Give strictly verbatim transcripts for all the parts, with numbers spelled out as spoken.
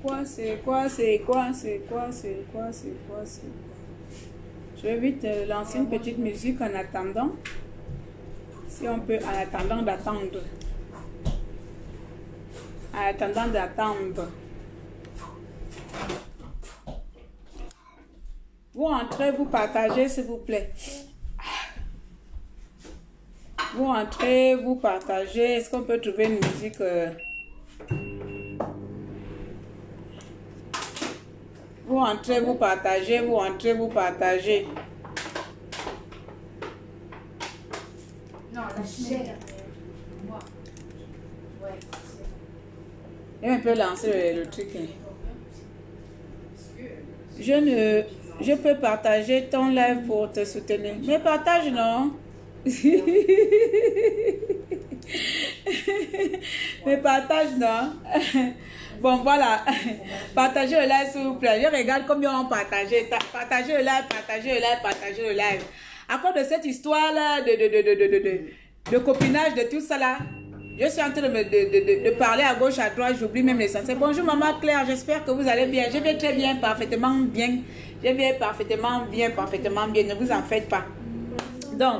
quoi, c'est quoi, c'est quoi, c'est quoi, c'est quoi, c'est quoi, c'est quoi. Je vais vite euh, lancer une petite musique en attendant. Si on peut, en attendant d'attendre. En attendant d'attendre. Vous entrez, vous partagez, s'il vous plaît. Vous entrez, vous partagez. Est-ce qu'on peut trouver une musique euh... Vous entrez, vous partagez, vous entrez, vous partagez. Non, la chair. Moi. Ouais. Et on peut lancer le, le truc. Je ne... Je peux partager ton live pour te soutenir. Mais partage, non? Mais partage, non? Bon, voilà. Partagez le live, s'il vous plaît. Je regarde combien on partagé. Partagez le live, partagez le live, partagez le live. À cause de cette histoire-là de, de, de, de, de, de, de, de copinage, de tout ça là, je suis en train de, me, de, de, de, de parler à gauche, à droite, j'oublie même l'essentiel. Bonjour maman Claire, j'espère que vous allez bien. Je vais très bien, parfaitement bien. Je vais parfaitement bien, parfaitement bien. Ne vous en faites pas. Donc,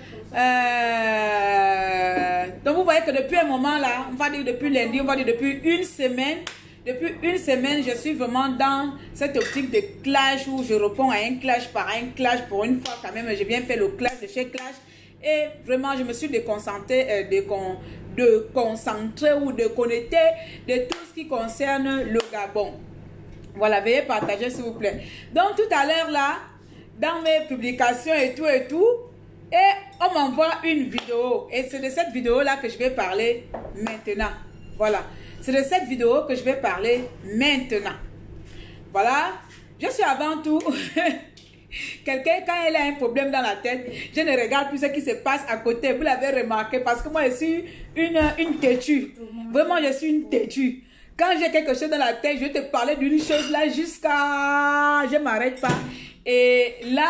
euh, donc vous voyez que depuis un moment là, on va dire depuis lundi, on va dire depuis une semaine, depuis une semaine, je suis vraiment dans cette optique de clash où je réponds à un clash par un clash. Pour une fois quand même, je viens faire le clash de chez clash. Et vraiment, je me suis déconcentré, euh, décon, de concentrer ou de connecter de tout ce qui concerne le Gabon. Voilà, veuillez partager s'il vous plaît. Donc tout à l'heure là, dans mes publications et tout et tout, et on m'envoie une vidéo. Et c'est de cette vidéo là que je vais parler maintenant. Voilà, c'est de cette vidéo que je vais parler maintenant. Voilà, je suis avant tout... Quelqu'un, quand elle a un problème dans la tête, je ne regarde plus ce qui se passe à côté. Vous l'avez remarqué parce que moi, je suis une, une têtue. Vraiment, je suis une têtue. Quand j'ai quelque chose dans la tête, je vais te parler d'une chose là jusqu'à... Je ne m'arrête pas. Et là,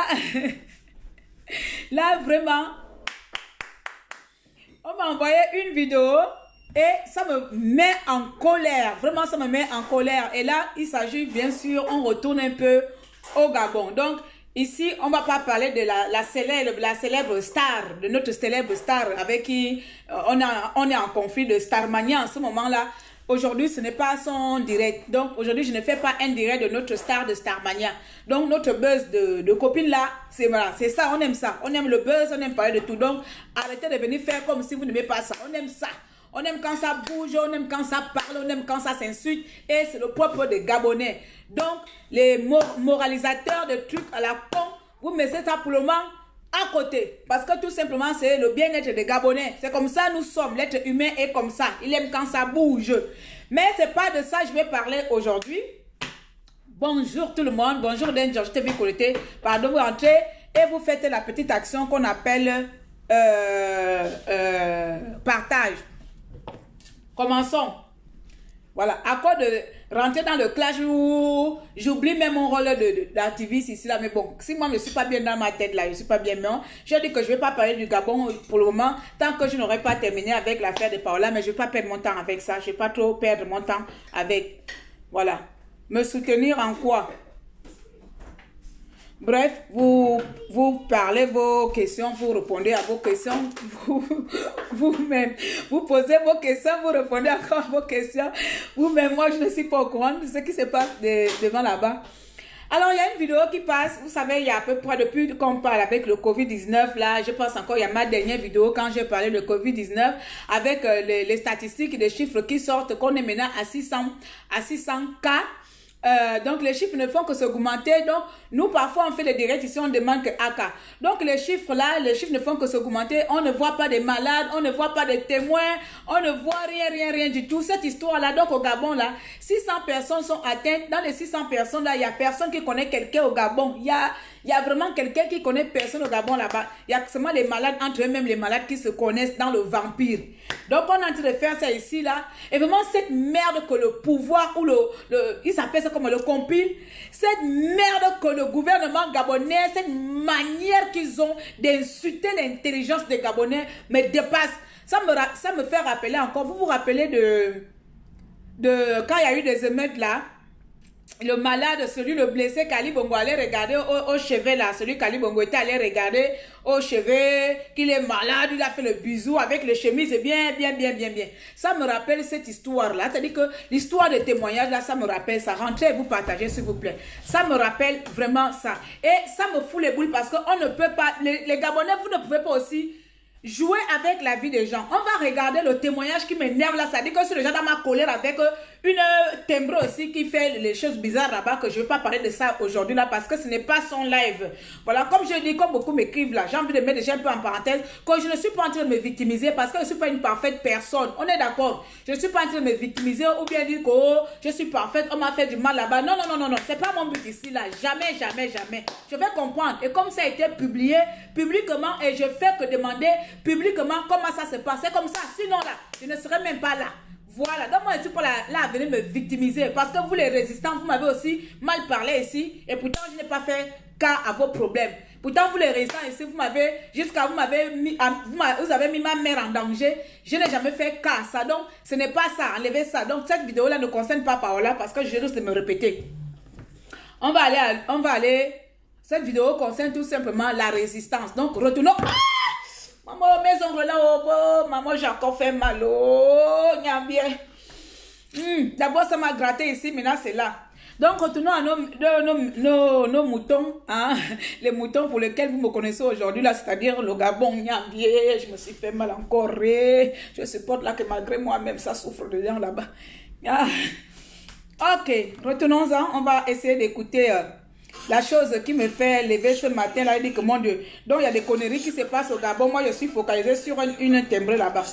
là, vraiment, on m'a envoyé une vidéo et ça me met en colère. Vraiment, ça me met en colère. Et là, il s'agit bien sûr, on retourne un peu au Gabon. Donc, ici, on ne va pas parler de la, la, célèbre, la célèbre star, de notre célèbre star avec qui euh, on, a, on est en conflit de Starmania en ce moment-là. Aujourd'hui, ce n'est pas son direct. Donc, aujourd'hui, je ne fais pas un direct de notre star de Starmania. Donc, notre buzz de, de copine là, c'est voilà, c'est ça, on aime ça. On aime le buzz, on aime parler de tout. Donc, arrêtez de venir faire comme si vous n'aimez pas ça. On aime ça. On aime quand ça bouge, on aime quand ça parle, on aime quand ça s'insulte. Et c'est le propre des Gabonais. Donc, les moralisateurs de trucs à la con, vous mettez ça pour le moment à côté. Parce que tout simplement, c'est le bien-être des Gabonais. C'est comme ça nous sommes. L'être humain est comme ça. Il aime quand ça bouge. Mais c'est pas de ça que je vais parler aujourd'hui. Bonjour tout le monde. Bonjour Danger. Je t'ai vu connecter. Pardon, vous entrez et vous faites la petite action qu'on appelle euh, euh, partage. Commençons. Voilà, à quoi de rentrer dans le clash où j'oublie même mon rôle d'activiste ici là. Mais bon, si moi je ne suis pas bien dans ma tête là, je ne suis pas bien, mais je dis que je ne vais pas parler du Gabon pour le moment, tant que je n'aurai pas terminé avec l'affaire de Paola, mais je ne vais pas perdre mon temps avec ça, je ne vais pas trop perdre mon temps avec, voilà. Me soutenir en quoi? Bref, vous, vous parlez vos questions, vous répondez à vos questions, vous, vous-même, vous posez vos questions, vous répondez encore à vos questions. Vous-même, moi, je ne suis pas au courant de ce qui se passe de, devant là-bas. Alors, il y a une vidéo qui passe, vous savez, il y a à peu près depuis qu'on parle avec le Covid dix-neuf, là, je pense encore, il y a ma dernière vidéo quand j'ai parlé de Covid dix-neuf, avec euh, les, les statistiques et les chiffres qui sortent, qu'on est maintenant à six cents, à six cents cas. Euh, donc les chiffres ne font que s'augmenter. Donc nous parfois on fait des directs ici, on demande que A K. Donc les chiffres là, les chiffres ne font que s'augmenter. On ne voit pas des malades, on ne voit pas des témoins, on ne voit rien, rien, rien du tout. Cette histoire là, donc au Gabon là, six cents personnes sont atteintes. Dans les six cents personnes là, il y a personne qui connaît quelqu'un au Gabon. Il y a, il y a vraiment quelqu'un qui connaît personne au Gabon là-bas. Il y a seulement les malades entre eux, même les malades qui se connaissent dans le vampire. Donc on est en train de faire ça ici là. Et vraiment cette merde que le pouvoir ou le, le il s'appelle ça comme le compile, cette merde que le gouvernement gabonais, cette manière qu'ils ont d'insulter l'intelligence des Gabonais me dépasse. Ça me, ça me fait rappeler encore, vous vous rappelez de, de quand il y a eu des émeutes là, le malade, celui le blessé, Kali Bongo allait regarder au, au chevet là, celui Kali Bongo était allé regarder au chevet, qu'il est malade, il a fait le bisou avec les chemises, bien, bien, bien, bien, bien. Ça me rappelle cette histoire là, c'est-à-dire que l'histoire de témoignage là, ça me rappelle ça. Rentrez et vous partagez s'il vous plaît. Ça me rappelle vraiment ça. Et ça me fout les boules parce qu'on ne peut pas, les, les Gabonais, vous ne pouvez pas aussi jouer avec la vie des gens. On va regarder le témoignage qui m'énerve là. Ça dit que c'est le genre dans ma colère avec une timbre aussi qui fait les choses bizarres là-bas, que je ne vais pas parler de ça aujourd'hui là parce que ce n'est pas son live. Voilà, comme je dis, comme beaucoup m'écrivent là, j'ai envie de mettre déjà un peu en parenthèse que je ne suis pas en train de me victimiser parce que je ne suis pas une parfaite personne. On est d'accord. Je ne suis pas en train de me victimiser ou bien dire que oh, je suis parfaite, on m'a fait du mal là-bas. Non, non, non, non, non. C'est pas mon but ici là. Jamais, jamais, jamais. Je vais comprendre. Et comme ça a été publié publiquement et je fais que demander publiquement comment ça se passe. C'est comme ça. Sinon là, je ne serais même pas là. Voilà, donc moi je ne suis pas là, là à venir me victimiser parce que vous les résistants, vous m'avez aussi mal parlé ici et pourtant je n'ai pas fait cas à vos problèmes. Pourtant vous les résistants ici, vous m'avez, jusqu'à vous m'avez mis, vous, vous avez mis ma mère en danger, je n'ai jamais fait cas à ça, donc ce n'est pas ça, enlevez ça. Donc cette vidéo là ne concerne pas Paola parce que je risque de me répéter. On va aller, à, on va aller, cette vidéo concerne tout simplement la résistance, donc retournons. Maman, mes ongles là, oh, oh, maman, j'ai encore fait mal, oh, bien. Mm, D'abord, ça m'a gratté ici, maintenant c'est là. Donc, retournons à nos, nos, nos, nos moutons, hein, les moutons pour lesquels vous me connaissez aujourd'hui, là, c'est-à-dire le Gabon, bien, je me suis fait mal encore, je supporte là que malgré moi-même, ça souffre dedans là-bas. Ah. Ok, retournons-en, on va essayer d'écouter... Euh, la chose qui me fait lever ce matin, là, il dit que mon Dieu, donc il y a des conneries qui se passent au Gabon. Moi, je suis focalisée sur une, une timbrée là-bas.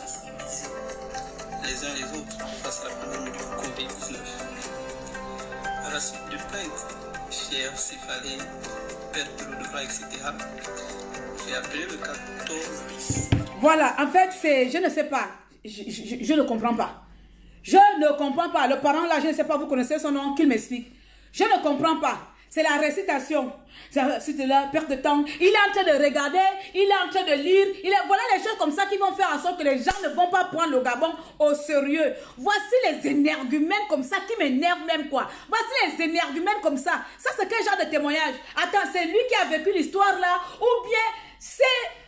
Les uns les autres face à la pandémie du Covid dix-neuf. À la suite de plaintes, fièvre, céphalée, perte de l'eau de bras, et cetera, j'ai appelé le quatorze bis. Voilà, en fait, c'est, je ne sais pas, je, je, je ne comprends pas. Je ne comprends pas. Le parent là, je ne sais pas, vous connaissez son nom, qu'il m'explique. Je ne comprends pas. C'est la récitation. C'est de la perte de temps. Il est en train de regarder, il est en train de lire. Il est, voilà les choses comme ça qui vont faire en sorte que les gens ne vont pas prendre le Gabon au sérieux. Voici les énergumènes comme ça qui m'énervent même quoi. Voici les énergumènes comme ça. Ça c'est quel genre de témoignage? Attends, c'est lui qui a vécu l'histoire là? Ou bien c'est...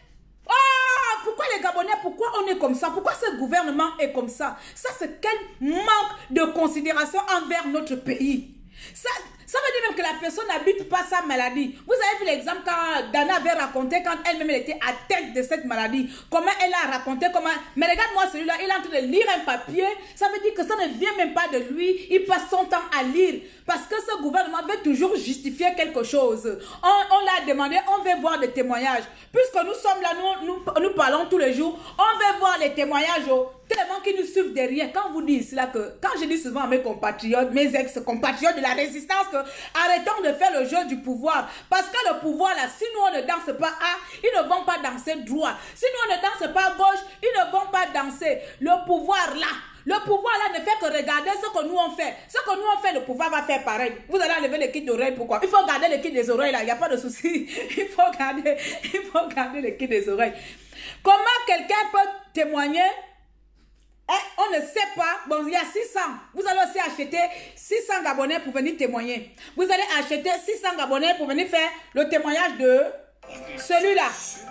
Ah, pourquoi les Gabonais, pourquoi on est comme ça? Pourquoi ce gouvernement est comme ça? Ça c'est quel manque de considération envers notre pays. Ça, ça veut dire même que la personne n'habite pas sa maladie. Vous avez vu l'exemple quand Dana avait raconté quand elle-même elle était atteinte de cette maladie. Comment elle a raconté, comment... Mais regarde-moi celui-là, il est en train de lire un papier. Ça veut dire que ça ne vient même pas de lui. Il passe son temps à lire. Parce que ce gouvernement veut toujours justifier quelque chose. On, on l'a demandé, on veut voir des témoignages. Puisque nous sommes là, nous, nous, nous parlons tous les jours. On veut voir les témoignages. Oh, tellement qu'ils nous suivent derrière. Quand vous dites cela, que, quand je dis souvent à mes compatriotes, mes ex-compatriotes de la résistance, que arrêtons de faire le jeu du pouvoir. Parce que le pouvoir, là, si nous on ne danse pas à, ils ne vont pas danser droit. Si nous on ne danse pas à gauche, ils ne vont pas danser. Le pouvoir, là, le pouvoir, là, ne fait que regarder ce que nous on fait. Ce que nous on fait, le pouvoir va faire pareil. Vous allez enlever le kit d'oreilles, pourquoi? Il faut garder le kit des oreilles, là, il n'y a pas de souci. Il faut garder, il faut garder le kit des oreilles. Comment quelqu'un peut témoigner? Eh, on ne sait pas. Bon, il y a six cents. Vous allez aussi acheter six cents Gabonais pour venir témoigner. Vous allez acheter six cents Gabonais pour venir faire le témoignage de celui-là.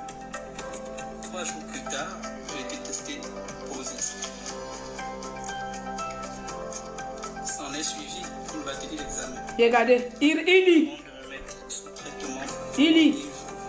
Trois jours plus tard, j'ai été testé positif. S'en est suivi une batterie d'examen. Regardez, il, il lit. Il lit.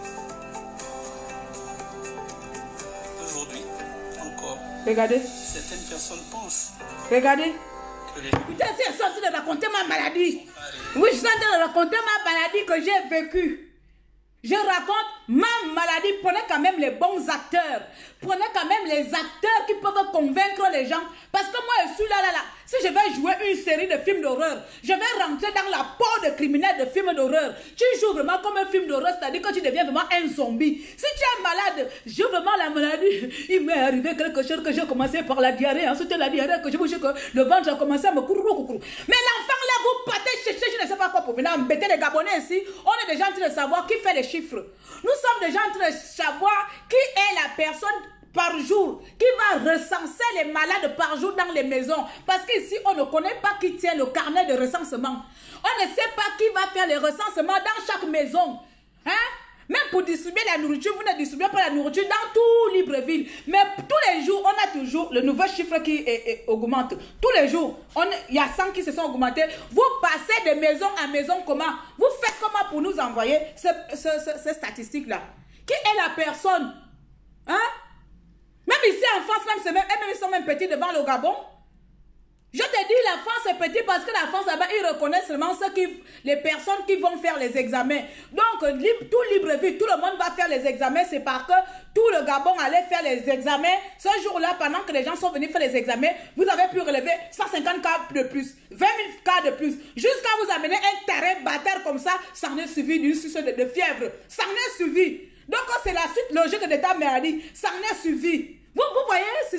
Aujourd'hui, encore. Regardez. Certaines personnes pensent. Regardez. Putain, si elles sont en train de raconter ma maladie. Oui, je suis en train de raconter ma maladie que j'ai vécue. Je raconte ma maladie. Prenez quand même les bons acteurs. Prenez quand même les acteurs qui peuvent convaincre les gens. Parce que moi, je suis là, là, là. Si je vais jouer une série de films d'horreur, je vais rentrer dans la peau de criminel de films d'horreur. Tu joues vraiment comme un film d'horreur, c'est-à-dire que tu deviens vraiment un zombie. Si tu es malade, j'ai vraiment la maladie. Il m'est arrivé quelque chose que j'ai commencé par la diarrhée. Ensuite, la diarrhée, que je bouge, que le ventre a commencé à me courir. Mais l'enfant là, vous partez chercher, je ne sais pas quoi pour venir embêter les Gabonais ici. On est déjà en train de savoir qui fait les chiffres. Nous sommes déjà en train de savoir qui est la personne par jour, qui va recenser les malades par jour dans les maisons. Parce qu'ici, on ne connaît pas qui tient le carnet de recensement. On ne sait pas qui va faire les recensements dans chaque maison. Hein? Même pour distribuer la nourriture, vous ne distribuez pas la nourriture dans tout Libreville. Mais tous les jours, on a toujours le nouveau chiffre qui est, est, augmente. Tous les jours, il y a cent qui se sont augmentés. Vous passez de maison à maison comment? Vous faites comment pour nous envoyer ce, ce, ce, ces statistiques-là? Qui est la personne? Hein? Même ici en France, même, même, même, ils sont même petits devant le Gabon. Je te dis, la France est petite parce que la France, là-bas, ils reconnaissent seulement ceux qui, les personnes qui vont faire les examens. Donc, libre, tout Libreville, tout le monde va faire les examens. C'est parce que tout le Gabon allait faire les examens. Ce jour-là, pendant que les gens sont venus faire les examens, vous avez pu relever cent cinquante cas de plus, vingt mille cas de plus. Jusqu'à vous amener un terrain bâtard comme ça, ça en est suivi d'une suce de, de fièvre. Ça en est suivi. Donc, c'est la suite logique de ta maladie. Ça en est suivi. Vous, vous voyez, c'est...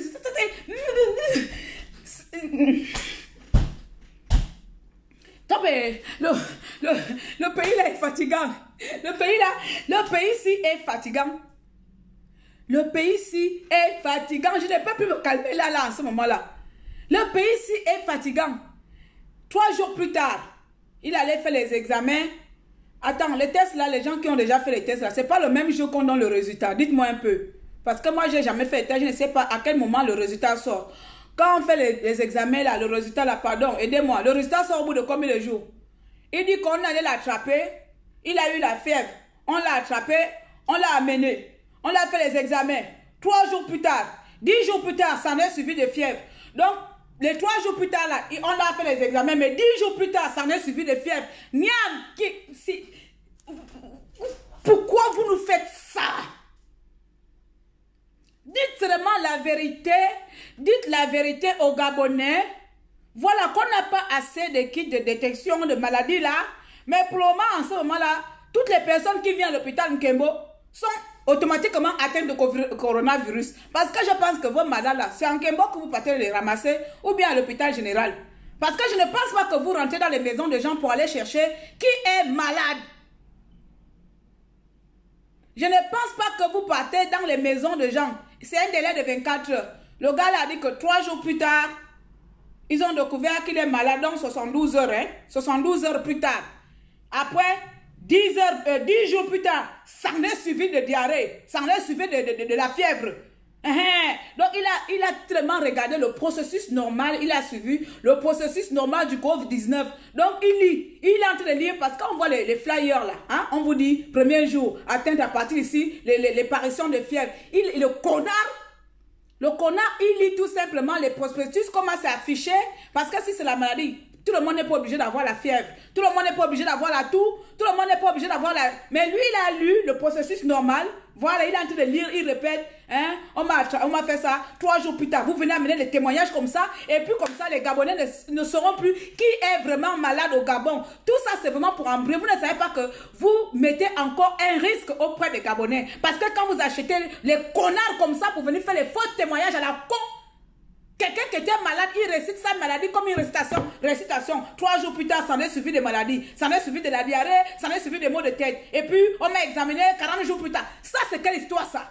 Top, le, le, le pays là est fatigant. Le pays là, le pays ici est fatigant. Le pays ici est fatigant. Je ne peux plus me calmer là, là, en ce moment-là. Le pays ici est fatigant. Trois jours plus tard, il allait faire les examens. Attends, les tests là, les gens qui ont déjà fait les tests là, c'est pas le même jour qu'on donne le résultat. Dites-moi un peu. Parce que moi, j'ai jamais fait les tests, je ne sais pas à quel moment le résultat sort. Quand on fait les, les examens, là, le résultat, là, pardon, aidez-moi, le résultat sort au bout de combien de jours? Il dit qu'on allait l'attraper, il a eu la fièvre, on l'a attrapé, on l'a amené, on l'a fait les examens. Trois jours plus tard, dix jours plus tard, ça en est suivi de fièvre. Donc, les trois jours plus tard, là, on l'a fait les examens, mais dix jours plus tard, ça en est suivi de fièvre. Niam, qui, si, pourquoi vous nous faites ça? Dites seulement la vérité, dites la vérité aux Gabonais. Voilà qu'on n'a pas assez de kits de détection de maladies là. Mais pour le moment, en ce moment-là, toutes les personnes qui viennent à l'hôpital Nkembo sont automatiquement atteintes de coronavirus. Parce que je pense que vos malades là, c'est en Nkembo que vous partez les ramasser ou bien à l'hôpital général. Parce que je ne pense pas que vous rentrez dans les maisons de gens pour aller chercher qui est malade. Je ne pense pas que vous partez dans les maisons de gens. C'est un délai de vingt-quatre heures. Le gars a dit que trois jours plus tard, ils ont découvert qu'il est malade, donc soixante-douze heures. Hein? soixante-douze heures plus tard. Après, dix, heures, euh, dix jours plus tard, ça en est suivi de diarrhée. Ça en est suivi de, de, de, de la fièvre. Donc, il a, il a tellement regardé le processus normal, il a suivi le processus normal du COVID dix-neuf. Donc, il lit, il est en train de lire parce qu'on voit les, les flyers là. Hein? On vous dit, premier jour, atteinte à partir ici, les, les, les parutions de fièvre. Il, le connard, le connard, il lit tout simplement les prospectus, comment c'est affiché. Parce que si c'est la maladie, tout le monde n'est pas obligé d'avoir la fièvre. Tout le monde n'est pas obligé d'avoir la toux. Tout le monde n'est pas obligé d'avoir la... Mais lui, il a lu le processus normal. Voilà, il est en train de lire, il répète. Hein, on m'a fait ça. Trois jours plus tard, vous venez amener des témoignages comme ça. Et puis comme ça, les Gabonais ne, ne sauront plus qui est vraiment malade au Gabon. Tout ça, c'est vraiment pour embrouiller. Vous ne savez pas que vous mettez encore un risque auprès des Gabonais. Parce que quand vous achetez les connards comme ça pour venir faire les faux témoignages à la con, quelqu'un qui était malade, il récite sa maladie comme une récitation. Récitation. Trois jours plus tard, ça en est suivi de maladies. Ça en est suivi de la diarrhée. Ça en est suivi des maux de tête. Et puis, on m'a examiné quarante jours plus tard. Ça, c'est quelle histoire, ça?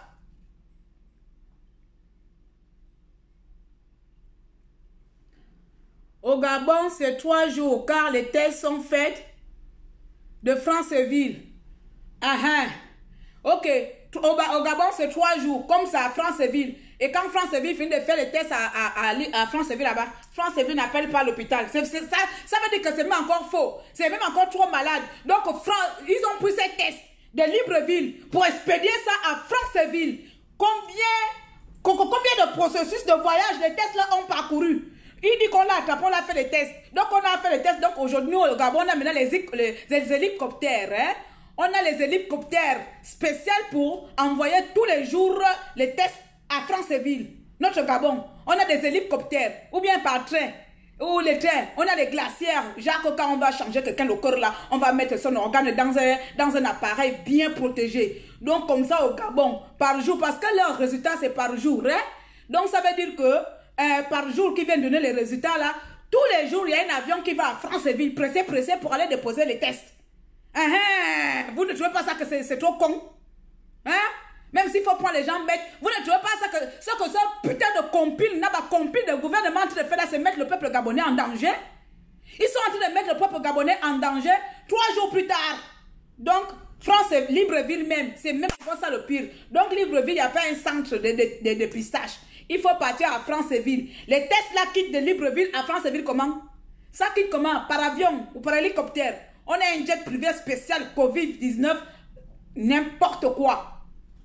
Au Gabon, c'est trois jours, car les tests sont faits de Franceville. Ah ah. Ok. Au, au Gabon, c'est trois jours, comme ça, à Franceville. Et quand Franceville finit de faire les tests à, à, à, à Franceville là-bas, Franceville n'appelle pas l'hôpital. Ça, ça veut dire que c'est même encore faux. C'est même encore trop malade. Donc, ils ont pris ces tests de Libreville pour expédier ça à Franceville. Combien, combien de processus de voyage les tests là ont parcouru? Il dit qu'on l'a attrapé, on a fait les tests. Donc, on a fait les tests. Donc, aujourd'hui, au Gabon, on a maintenant les, les, les hélicoptères. Hein? On a les hélicoptères spéciaux pour envoyer tous les jours les tests à Franceville, notre Gabon. On a des hélicoptères, ou bien par train, ou les trains. On a des glacières. Jacques, quand on va changer quelqu'un le corps là, on va mettre son organe dans un, dans un appareil bien protégé. Donc, comme ça, au Gabon, par jour, parce que leur résultat, c'est par jour. Hein? Donc, ça veut dire que euh, par jour, qui vient donner les résultats là, tous les jours, il y a un avion qui va à Franceville, pressé, pressé, pour aller déposer les tests. Uh -huh. Vous ne trouvez pas ça que c'est trop con? Hein? Mais même s'il faut prendre les gens bêtes, vous ne trouvez pas ça que ce que ce putain de compile, n'a pas compile de gouvernement en train de faire là, c'est mettre le peuple gabonais en danger. Ils sont en train de mettre le peuple gabonais en danger trois jours plus tard. Donc, France et Libreville même, c'est même pas ça le pire. Donc, Libreville, il n'y a pas un centre de, de, de, de pistage. Il faut partir à Franceville. Les tests là quittent de Libreville à Franceville comment? Ça quitte comment? Par avion ou par hélicoptère. On a un jet privé spécial Covid dix-neuf, n'importe quoi.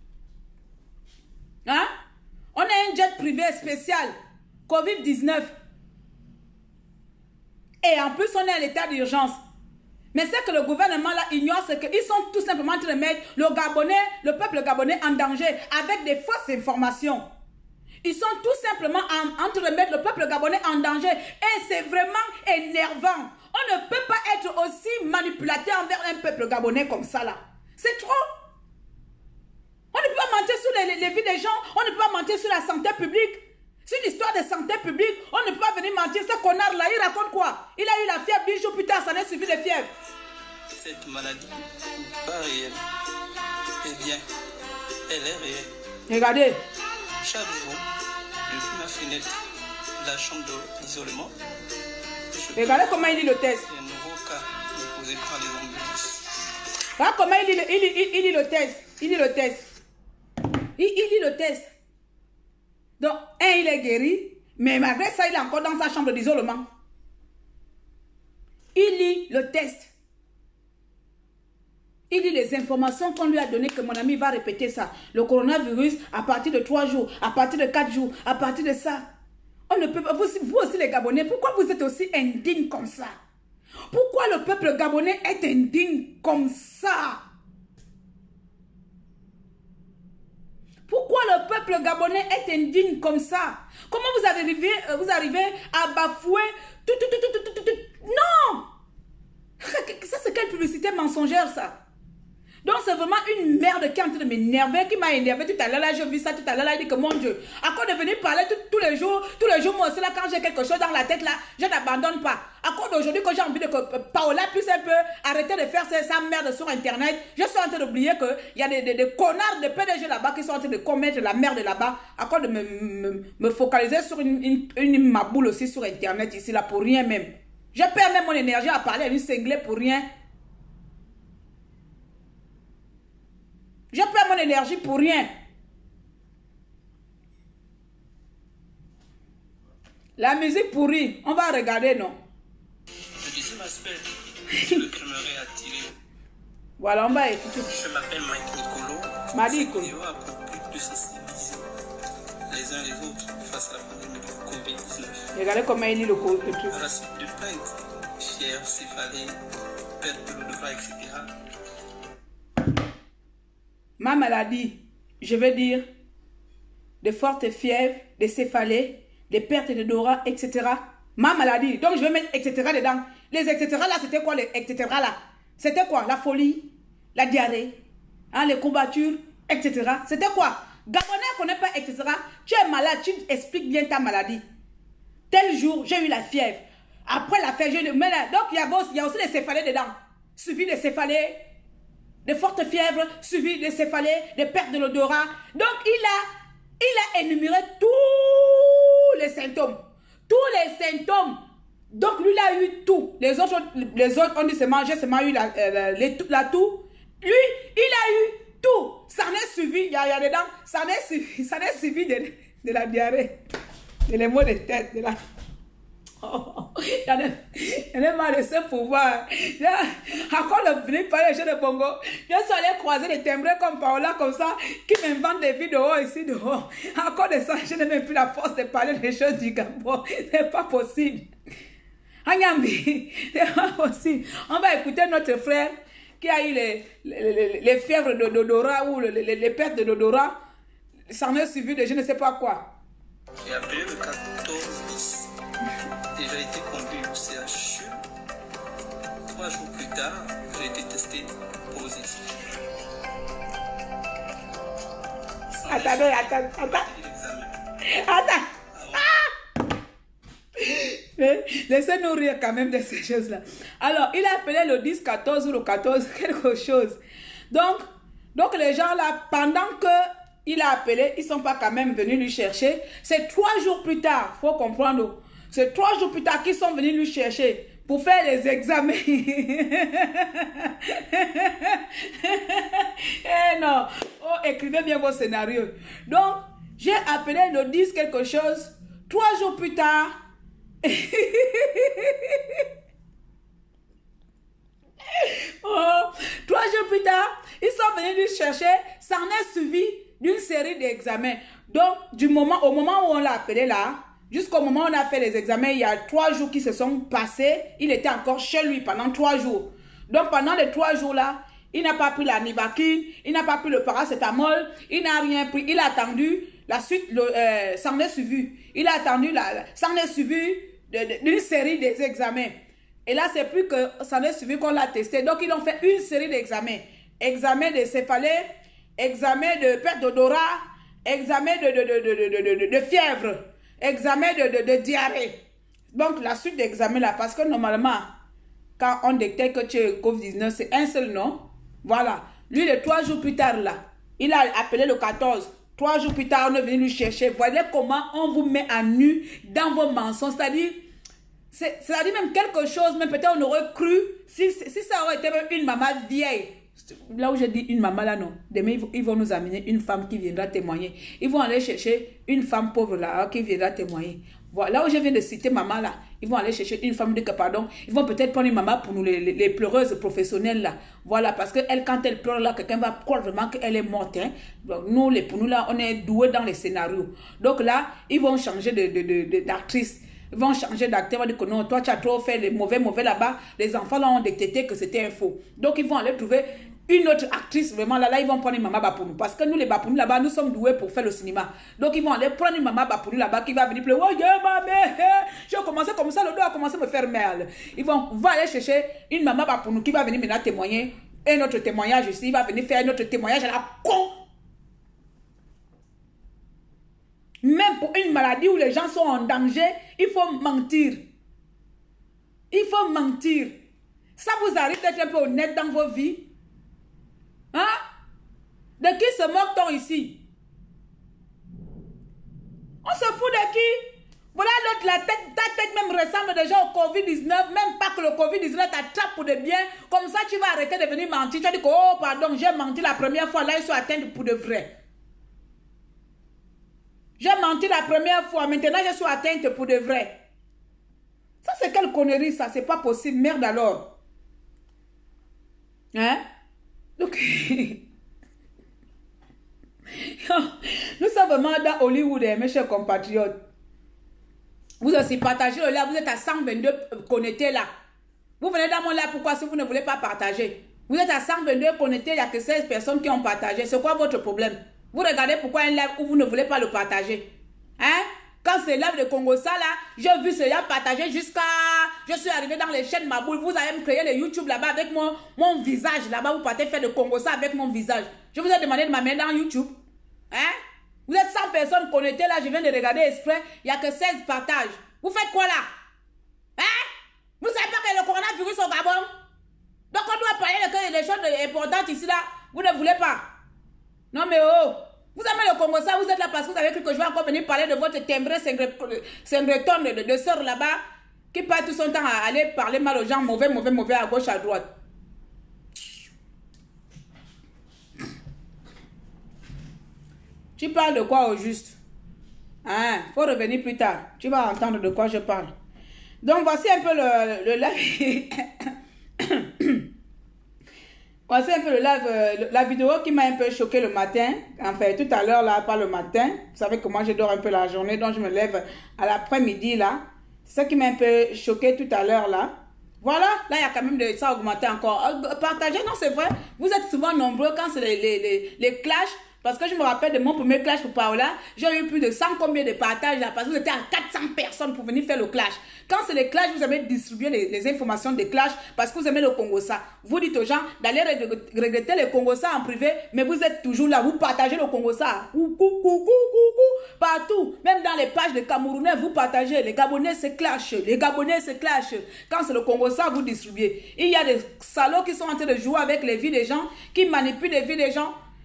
Hein? On a un jet privé spécial Covid dix-neuf. Et en plus, on est à l'état d'urgence. Mais ce que le gouvernement là ignore, c'est qu'ils sont tout simplement en train de mettre le Gabonais, le peuple gabonais en danger avec des fausses informations. Ils sont tout simplement en, en train de mettre le peuple gabonais en danger. Et c'est vraiment énervant. On ne peut pas être aussi manipulateur envers un peuple gabonais comme ça là. C'est trop. On ne peut pas mentir sur les, les, les vies des gens. On ne peut pas mentir sur la santé publique. Sur l'histoire de santé publique, on ne peut pas venir mentir. Ce connard là, il raconte quoi? Il a eu la fièvre dix jours plus tard, ça n'a suivi de fièvre. Cette maladie n'est pas réelle. Eh bien, elle est réelle. Regardez. Chaque jour, depuis ma fenêtre, la chambre d'isolement, regardez comment il lit le test. Un nouveau cas déposé par les ambulances. Regarde comment il lit le, il, il, il lit le test. Il lit le test. Il, il lit le test. Donc, un, il est guéri, mais malgré ça, il est encore dans sa chambre d'isolement. Il lit le test. Il lit les informations qu'on lui a données, que mon ami va répéter ça. Le coronavirus, à partir de trois jours, à partir de quatre jours, à partir de ça. On ne peut pas, vous, vous aussi les Gabonais, pourquoi vous êtes aussi indignes comme ça? Pourquoi le peuple gabonais est indigne comme ça? Pourquoi le peuple gabonais est indigne comme ça? Comment vous arrivez, vous arrivez à bafouer tout, tout, tout, tout, tout, tout, tout. Non! Ça, c'est quelle publicité mensongère, ça? Donc, c'est vraiment une merde qui est en train de m'énerver, qui m'a énervé tout à l'heure. Là, je vis ça tout à l'heure. Là, il dit que mon Dieu, à quoi de venir parler tout, tous les jours, tous les jours, moi aussi, là, quand j'ai quelque chose dans la tête, là, je n'abandonne pas. À quoi d'aujourd'hui, quand j'ai envie de que Paola puisse un peu arrêter de faire sa, sa merde sur Internet, je suis en train d'oublier qu'il y a des, des, des connards de P D G là-bas qui sont en train de commettre la merde là-bas. À quoi de me, me, me focaliser sur une, une, une maboule aussi sur Internet ici, là, pour rien même. Je perds même mon énergie à parler à une cinglée pour rien. Je perds mon énergie pour rien. La musique pourrie, on va regarder, non? Le deuxième aspect sur lequel j'aimerais attirer. Voilà, on va écouter. Je m'appelle Mike Nicolo. Madico. Il va pour plus de sensibiliser les uns les autres face à la pandémie de Covid dix-neuf. Regardez comment il lit le, le truc. À la suite de plaintes, fièvre, céphalée, perte de l'odorat, et cetera. Ma maladie, je veux dire, de fortes fièvres, des céphalées, des pertes d'odorat, et cetera. Ma maladie. Donc, je vais mettre et cetera dedans. Les et cetera là, c'était quoi les et cetera là? C'était quoi? La folie, la diarrhée, hein, les courbatures, et cetera. C'était quoi? Gabonais ne connaît pas et cetera. Tu es malade, tu expliques bien ta maladie. Tel jour, j'ai eu la fièvre. Après la fièvre, j'ai eu le... Mais là, donc, il y, a, il y a aussi les céphalées dedans. Suivi de céphalées, de fortes fièvres, suivi de céphalées, de perte de l'odorat. Donc, il a, il a énuméré tous les symptômes. Tous les symptômes. Donc, lui, il a eu tout. Les autres, les autres ont dit seulement, j'ai seulement eu la, euh, les, la tout. Lui, il a eu tout. Ça n'est suivi, il y a, il y a dedans, ça n'est suivi, ça n'est suivi de, de la diarrhée, de les maux de tête, de la... Oh, il y en a, il y en a marre de ce pouvoir. Encore de venir parler des gens de Bongo. Je suis allé croiser des timbrés comme Paola, comme ça, qui m'inventent des vidéos ici dehors. Encore de ça, je n'ai même plus la force de parler des choses du Gabon. C'est pas possible. Anyambi, c'est pas possible. On va écouter notre frère qui a eu les, les, les, les fièvres d'odorat ou les, les, les pertes d'odorat. Ça en est suivi de je ne sais pas quoi. Et après le quatorze dix, j'ai été conduit au C H U. Trois jours plus tard, j'ai été testé positif. Attendez, attendez, attendez. Attends. Ah! Laissez-nous rire quand même de ces choses-là. Alors, il a appelé le dix quatorze ou le quatorze quelque chose. Donc, donc les gens là, pendant que il a appelé, ils ne sont pas quand même venus lui chercher. C'est trois jours plus tard, il faut comprendre. C'est trois jours plus tard qu'ils sont venus lui chercher pour faire les examens. Eh non, oh, écrivez bien vos scénarios. Donc, j'ai appelé, ils nous disent quelque chose. Trois jours plus tard, oh, trois jours plus tard, ils sont venus lui chercher. Ça en est suivi d'une série d'examens. Donc, du moment, au moment où on l'a appelé là, jusqu'au moment où on a fait les examens, il y a trois jours qui se sont passés. Il était encore chez lui pendant trois jours. Donc, pendant les trois jours là, il n'a pas pris la Nivaquine, il n'a pas pris le paracétamol, il n'a rien pris. Il a attendu la suite, euh, ça en est suivi. Il a attendu, la, ça en est suivi d'une série des examens. Et là, c'est plus que ça en est suivi qu'on l'a testé. Donc, ils ont fait une série d'examens. Examen de céphalée, examen de perte d'odorat, examen de, de, de, de, de, de, de fièvre, examen de, de, de diarrhée. Donc, la suite d'examen là, parce que normalement, quand on détecte que tu es COVID dix-neuf, c'est un seul nom. Voilà. Lui, les trois jours plus tard là, il a appelé le quatorze. Trois jours plus tard, on est venu lui chercher. Voyez comment on vous met à nu dans vos mensonges. C'est-à-dire, c'est-à-dire même quelque chose, mais peut-être on aurait cru, si, si ça aurait été même une maman vieille. Là où je dis une maman là, non. Demain, ils vont nous amener une femme qui viendra témoigner. Ils vont aller chercher une femme pauvre là, qui viendra témoigner. Voilà, là où je viens de citer maman là, ils vont aller chercher une femme de que pardon. Ils vont peut-être prendre une maman pour nous, les, les, les pleureuses professionnelles là. Voilà, parce que elle, quand elle pleure là, quelqu'un va croire vraiment qu'elle est morte. Hein. Donc, nous, les, pour nous là, on est doués dans les scénarios. Donc là, ils vont changer de, de, de, de, d'actrice. Ils vont changer d'acteur. Ils vont dire que non, toi tu as trop fait les mauvais, mauvais là-bas. Les enfants là ont détecté que c'était un faux. Donc ils vont aller trouver une autre actrice, vraiment, là, là, ils vont prendre une maman Bapounou. Parce que nous, les Bapounou, là-bas, nous sommes doués pour faire le cinéma. Donc, ils vont aller prendre une maman Bapounou, là-bas, qui va venir pleurer. Oh, yeah, maman, j'ai commencé comme ça, le dos a commencé à me faire mal. Ils vont, vont aller chercher une maman Bapounou qui va venir maintenant témoigner. Un autre témoignage ici, il va venir faire un autre témoignage à la con. Même pour une maladie où les gens sont en danger, il faut mentir. Il faut mentir. Ça vous arrive d'être un peu honnête dans vos vies? Hein? De qui se moque-t-on ici? On se fout de qui? Voilà l'autre, la tête, ta tête même ressemble déjà au COVID dix-neuf, même pas que le COVID dix-neuf t'attrape pour de bien. Comme ça, tu vas arrêter de venir mentir. Tu vas dire que, oh, pardon, j'ai menti la première fois, là, ils sont atteints pour de vrai. J'ai menti la première fois, maintenant, je suis atteinte pour de vrai. Ça, c'est quelle connerie, ça? C'est pas possible. Merde alors. Hein? Donc, nous sommes vraiment dans Hollywood, mes chers compatriotes. Vous aussi partagez le live, vous êtes à cent vingt-deux connectés là. Vous venez dans mon live, pourquoi si vous ne voulez pas partager? Vous êtes à cent vingt-deux connectés, il n'y a que seize personnes qui ont partagé. C'est quoi votre problème? Vous regardez pourquoi un live où vous ne voulez pas le partager? Hein? Quand c'est live de Congo ça là, j'ai vu ce live partager jusqu'à... Je suis arrivé dans les chaînes Maboule. Vous allez me créer le YouTube là-bas avec mon, mon visage. Là-bas, vous partez faire de Congo ça avec mon visage. Je vous ai demandé de m'amener dans YouTube. Hein? Vous êtes cent personnes connectées là. Je viens de regarder exprès. Il n'y a que seize partages. Vous faites quoi là? Hein? Vous savez pas que le coronavirus au Gabon? Donc on doit parler de les choses importantes ici là. Vous ne voulez pas? Non mais oh! Vous aimez le Congo ça, vous êtes là parce que vous avez cru que je vais encore venir parler de votre timbré singleton de, de soeur là-bas qui passe tout son temps à aller parler mal aux gens, mauvais, mauvais, mauvais, à gauche, à droite. Tu parles de quoi au juste? Hein? Faut revenir plus tard. Tu vas entendre de quoi je parle. Donc voici un peu le, le live. Voici un peu le live, euh, la vidéo qui m'a un peu choqué le matin. Enfin, tout à l'heure, là, pas le matin. Vous savez que moi, je dors un peu la journée, donc je me lève à l'après-midi, là. C'est ça qui m'a un peu choqué tout à l'heure, là. Voilà, là, il y a quand même de ça augmenté encore. Euh, partagez, non, c'est vrai. Vous êtes souvent nombreux quand c'est les, les, les, les clashs. Parce que je me rappelle de mon premier clash pour Paola, j'ai eu plus de cent combien de partages là, parce que vous étiez à quatre cents personnes pour venir faire le clash. Quand c'est les clashs, vous aimez distribuer les, les informations des clashs parce que vous aimez le Congo ça. Vous dites aux gens d'aller regretter le Congo ça en privé, mais vous êtes toujours là, vous partagez le Congo ça. Coucou, coucou, coucou, partout. Même dans les pages de Camerounais, vous partagez. Les Gabonais se clashent, les Gabonais se clashent. Quand c'est le Congo ça, vous distribuez. Il y a des salauds qui sont en train de jouer avec les vies des gens, qui manipulent les vies des gens.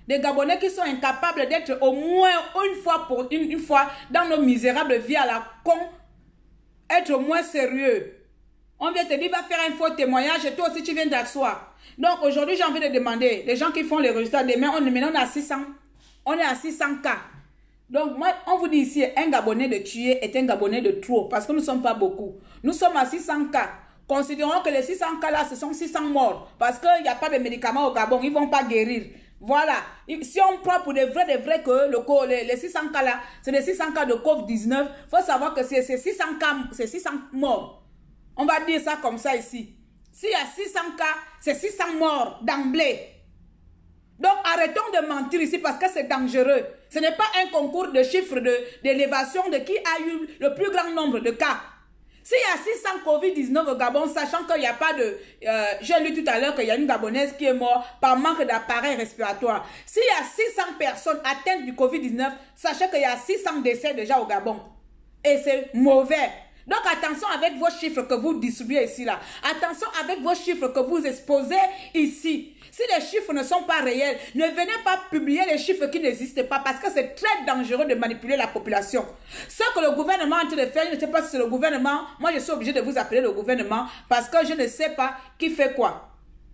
Des Gabonais qui sont incapables d'être au moins une fois pour une, une fois dans nos misérables vies à la con, être au moins sérieux. On vient te dire, va faire un faux témoignage et toi aussi tu viens d'asseoir. Donc aujourd'hui, j'ai envie de demander, les gens qui font les résultats demain, on, maintenant on est à six cents. On est à six cents cas. Donc moi, on vous dit ici, un Gabonais de tuer est un Gabonais de trop, parce que nous ne sommes pas beaucoup. Nous sommes à six cents cas. Considérons que les six cents cas là, ce sont six cents morts, parce qu'il n'y a pas de médicaments au Gabon, ils ne vont pas guérir. Voilà. Si on prend pour des vrais, des vrais que le, les, les six cents cas là, c'est les six cents cas de COVID dix-neuf, il faut savoir que c'est six cents cas, c'est six cents morts. On va dire ça comme ça ici. S'il y a six cents cas, c'est six cents morts d'emblée. Donc arrêtons de mentir ici parce que c'est dangereux. Ce n'est pas un concours de chiffres d'élévation de, de qui a eu le plus grand nombre de cas. S'il y a six cents COVID dix-neuf au Gabon, sachant qu'il n'y a pas de... Euh, j'ai lu tout à l'heure qu'il y a une Gabonaise qui est morte par manque d'appareil respiratoire. S'il y a six cents personnes atteintes du COVID dix-neuf, sachez qu'il y a six cents décès déjà au Gabon. Et c'est mauvais. Donc attention avec vos chiffres que vous distribuez ici là. Attention avec vos chiffres que vous exposez ici. Si les chiffres ne sont pas réels, ne venez pas publier les chiffres qui n'existent pas parce que c'est très dangereux de manipuler la population. Ce que le gouvernement est en train de faire, je ne sais pas si c'est le gouvernement. Moi, je suis obligé de vous appeler le gouvernement parce que je ne sais pas qui fait quoi.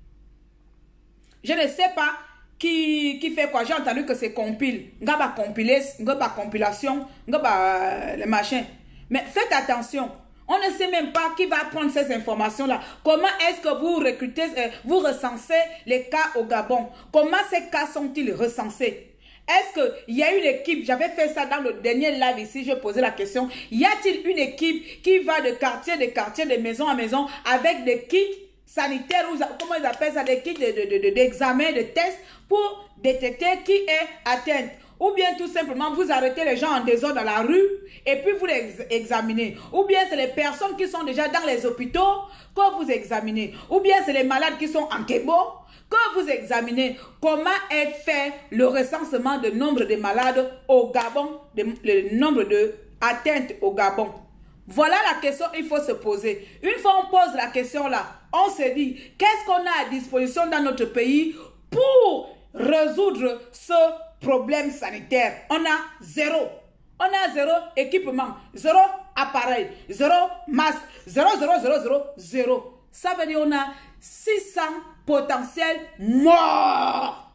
Je ne sais pas qui, qui fait quoi. J'ai entendu que c'est compile. Ngaba compiler, ngaba compilation, ngaba le machin. Mais faites attention. On ne sait même pas qui va prendre ces informations-là. Comment est-ce que vous recrutez, euh, vous recensez les cas au Gabon? Comment ces cas sont-ils recensés? Est-ce qu'il y a une équipe? J'avais fait ça dans le dernier live ici, je posais la question. Y a-t-il une équipe qui va de quartier, de quartier, de maison à maison avec des kits sanitaires, ou comment ils appellent ça, des kits d'examen, de, de, de, de tests pour détecter qui est atteinte? Ou bien tout simplement vous arrêtez les gens en désordre dans la rue et puis vous les examinez. Ou bien c'est les personnes qui sont déjà dans les hôpitaux que vous examinez. Ou bien c'est les malades qui sont en Kébo que vous examinez. Comment est fait le recensement du nombre de malades au Gabon, de, le nombre de atteintes au Gabon? Voilà la question qu'il faut se poser. Une fois on pose la question là, on se dit qu'est-ce qu'on a à disposition dans notre pays pour résoudre ce problème sanitaire? On a zéro. On a zéro équipement, zéro appareil, zéro masque, zéro, zéro, zéro, zéro, zéro. Ça veut dire qu'on a six cents potentiels morts.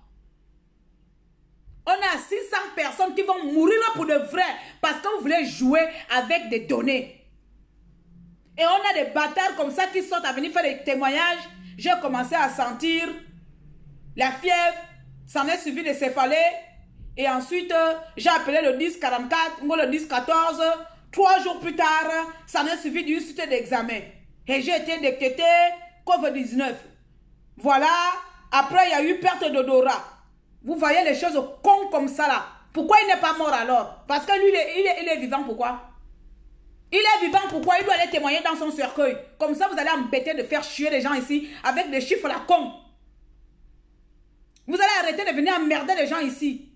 On a six cents personnes qui vont mourir pour de vrai parce que vous voulez jouer avec des données. Et on a des bâtards comme ça qui sortent à venir faire des témoignages. J'ai commencé à sentir la fièvre, s'en est suivi des céphalées. Et ensuite, euh, j'ai appelé le dix quarante-quatre, ou le dix quatorze. Trois jours plus tard, ça n'a suivi d'une suite d'examen. Et j'ai été détecté COVID dix-neuf. Voilà. Après, il y a eu perte d'odorat. Vous voyez les choses cons comme ça là. Pourquoi il n'est pas mort alors? Parce que lui, il est, il est, il est vivant. Pourquoi? Il est vivant. Pourquoi? Il doit aller témoigner dans son cercueil. Comme ça, vous allez embêter de faire chier les gens ici avec des chiffres là cons. Vous allez arrêter de venir emmerder les gens ici.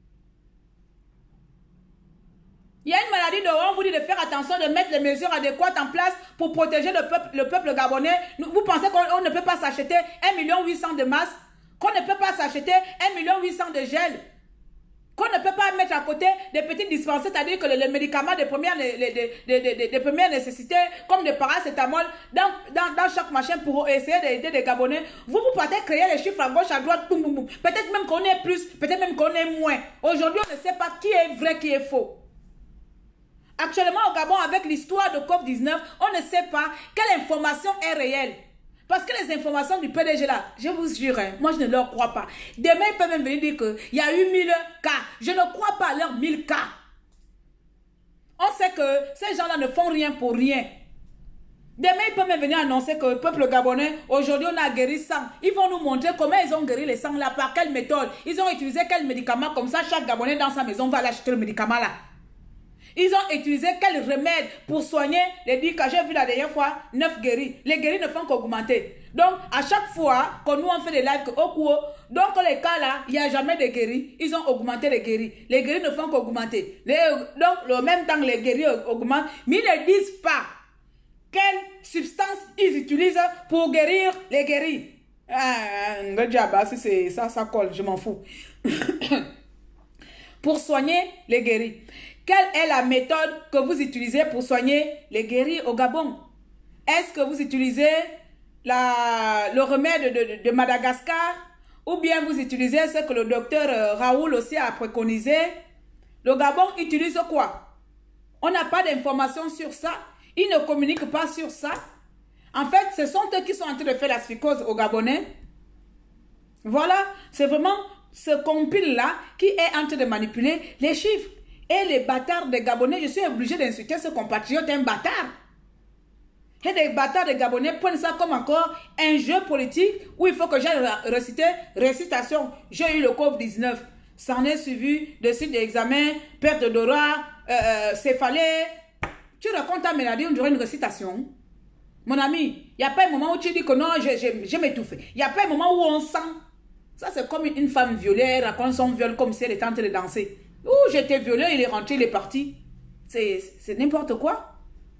Il y a une maladie dont on vous dit de faire attention, de mettre les mesures adéquates en place pour protéger le peuple, le peuple gabonais. Vous pensez qu'on ne peut pas s'acheter un million huit cents de masques, qu'on ne peut pas s'acheter un million huit cents de gel, qu'on ne peut pas mettre à côté des petits dispensaires, c'est-à-dire que les, les médicaments de première, les, les, les, les, les, les premières nécessités, comme des paracétamol, dans, dans, dans chaque machin pour essayer d'aider les Gabonais. Vous, vous partez créer les chiffres à gauche, à droite, boum, boum, boum. Peut-être même qu'on est plus, peut-être même qu'on est moins. Aujourd'hui, on ne sait pas qui est vrai, qui est faux. Actuellement au Gabon, avec l'histoire de COVID dix-neuf, on ne sait pas quelle information est réelle. Parce que les informations du P D G là, je vous jure, hein, moi je ne leur crois pas. Demain, ils peuvent même venir dire qu'il y a eu mille cas. Je ne crois pas à leurs mille cas. On sait que ces gens-là ne font rien pour rien. Demain, ils peuvent même venir annoncer que le peuple gabonais, aujourd'hui, on a guéri cent. Ils vont nous montrer comment ils ont guéri les cent là, par quelle méthode. Ils ont utilisé quel médicament, comme ça, chaque Gabonais dans sa maison va aller acheter le médicament là. Ils ont utilisé quel remède pour soigner les dix cas. J'ai vu la dernière fois, neuf guéris. Les guéris ne font qu'augmenter. Donc, à chaque fois que nous on fait des lives au cours, donc les cas là, il n'y a jamais de guéris. Ils ont augmenté les guéris. Les guéris ne font qu'augmenter. Donc, en même temps, les guéris augmentent, mais ils ne disent pas quelle substance ils utilisent pour guérir les guéris. Ah, le diable, si c'est ça, ça colle, je m'en fous. Pour soigner les guéris. Quelle est la méthode que vous utilisez pour soigner les guéris au Gabon? Est-ce que vous utilisez la, le remède de, de, de Madagascar? Ou bien vous utilisez ce que le docteur euh, Raoul aussi a préconisé? Le Gabon utilise quoi? On n'a pas d'informations sur ça. Ils ne communiquent pas sur ça. En fait, ce sont eux qui sont en train de faire la psychose aux Gabonais. Voilà, c'est vraiment ce compile-là qui est en train de manipuler les chiffres. Et les bâtards des Gabonais, je suis obligé d'insulter ce compatriote, un bâtard. Et les bâtards des Gabonais prennent ça comme encore un jeu politique où il faut que j'aille réciter récitation. J'ai eu le COVID dix-neuf. Ça en est suivi de sites d'examen, perte d'odorat, euh, céphalée. Tu racontes ta maladie, on dirait une récitation. Mon ami, il n'y a pas un moment où tu dis que non, je m'étouffe. Il n'y a pas un moment où on sent. Ça, c'est comme une femme violée, elle raconte son viol comme si elle était en train de danser. Ouh, j'étais violée, il est rentré, il est parti. C'est n'importe quoi.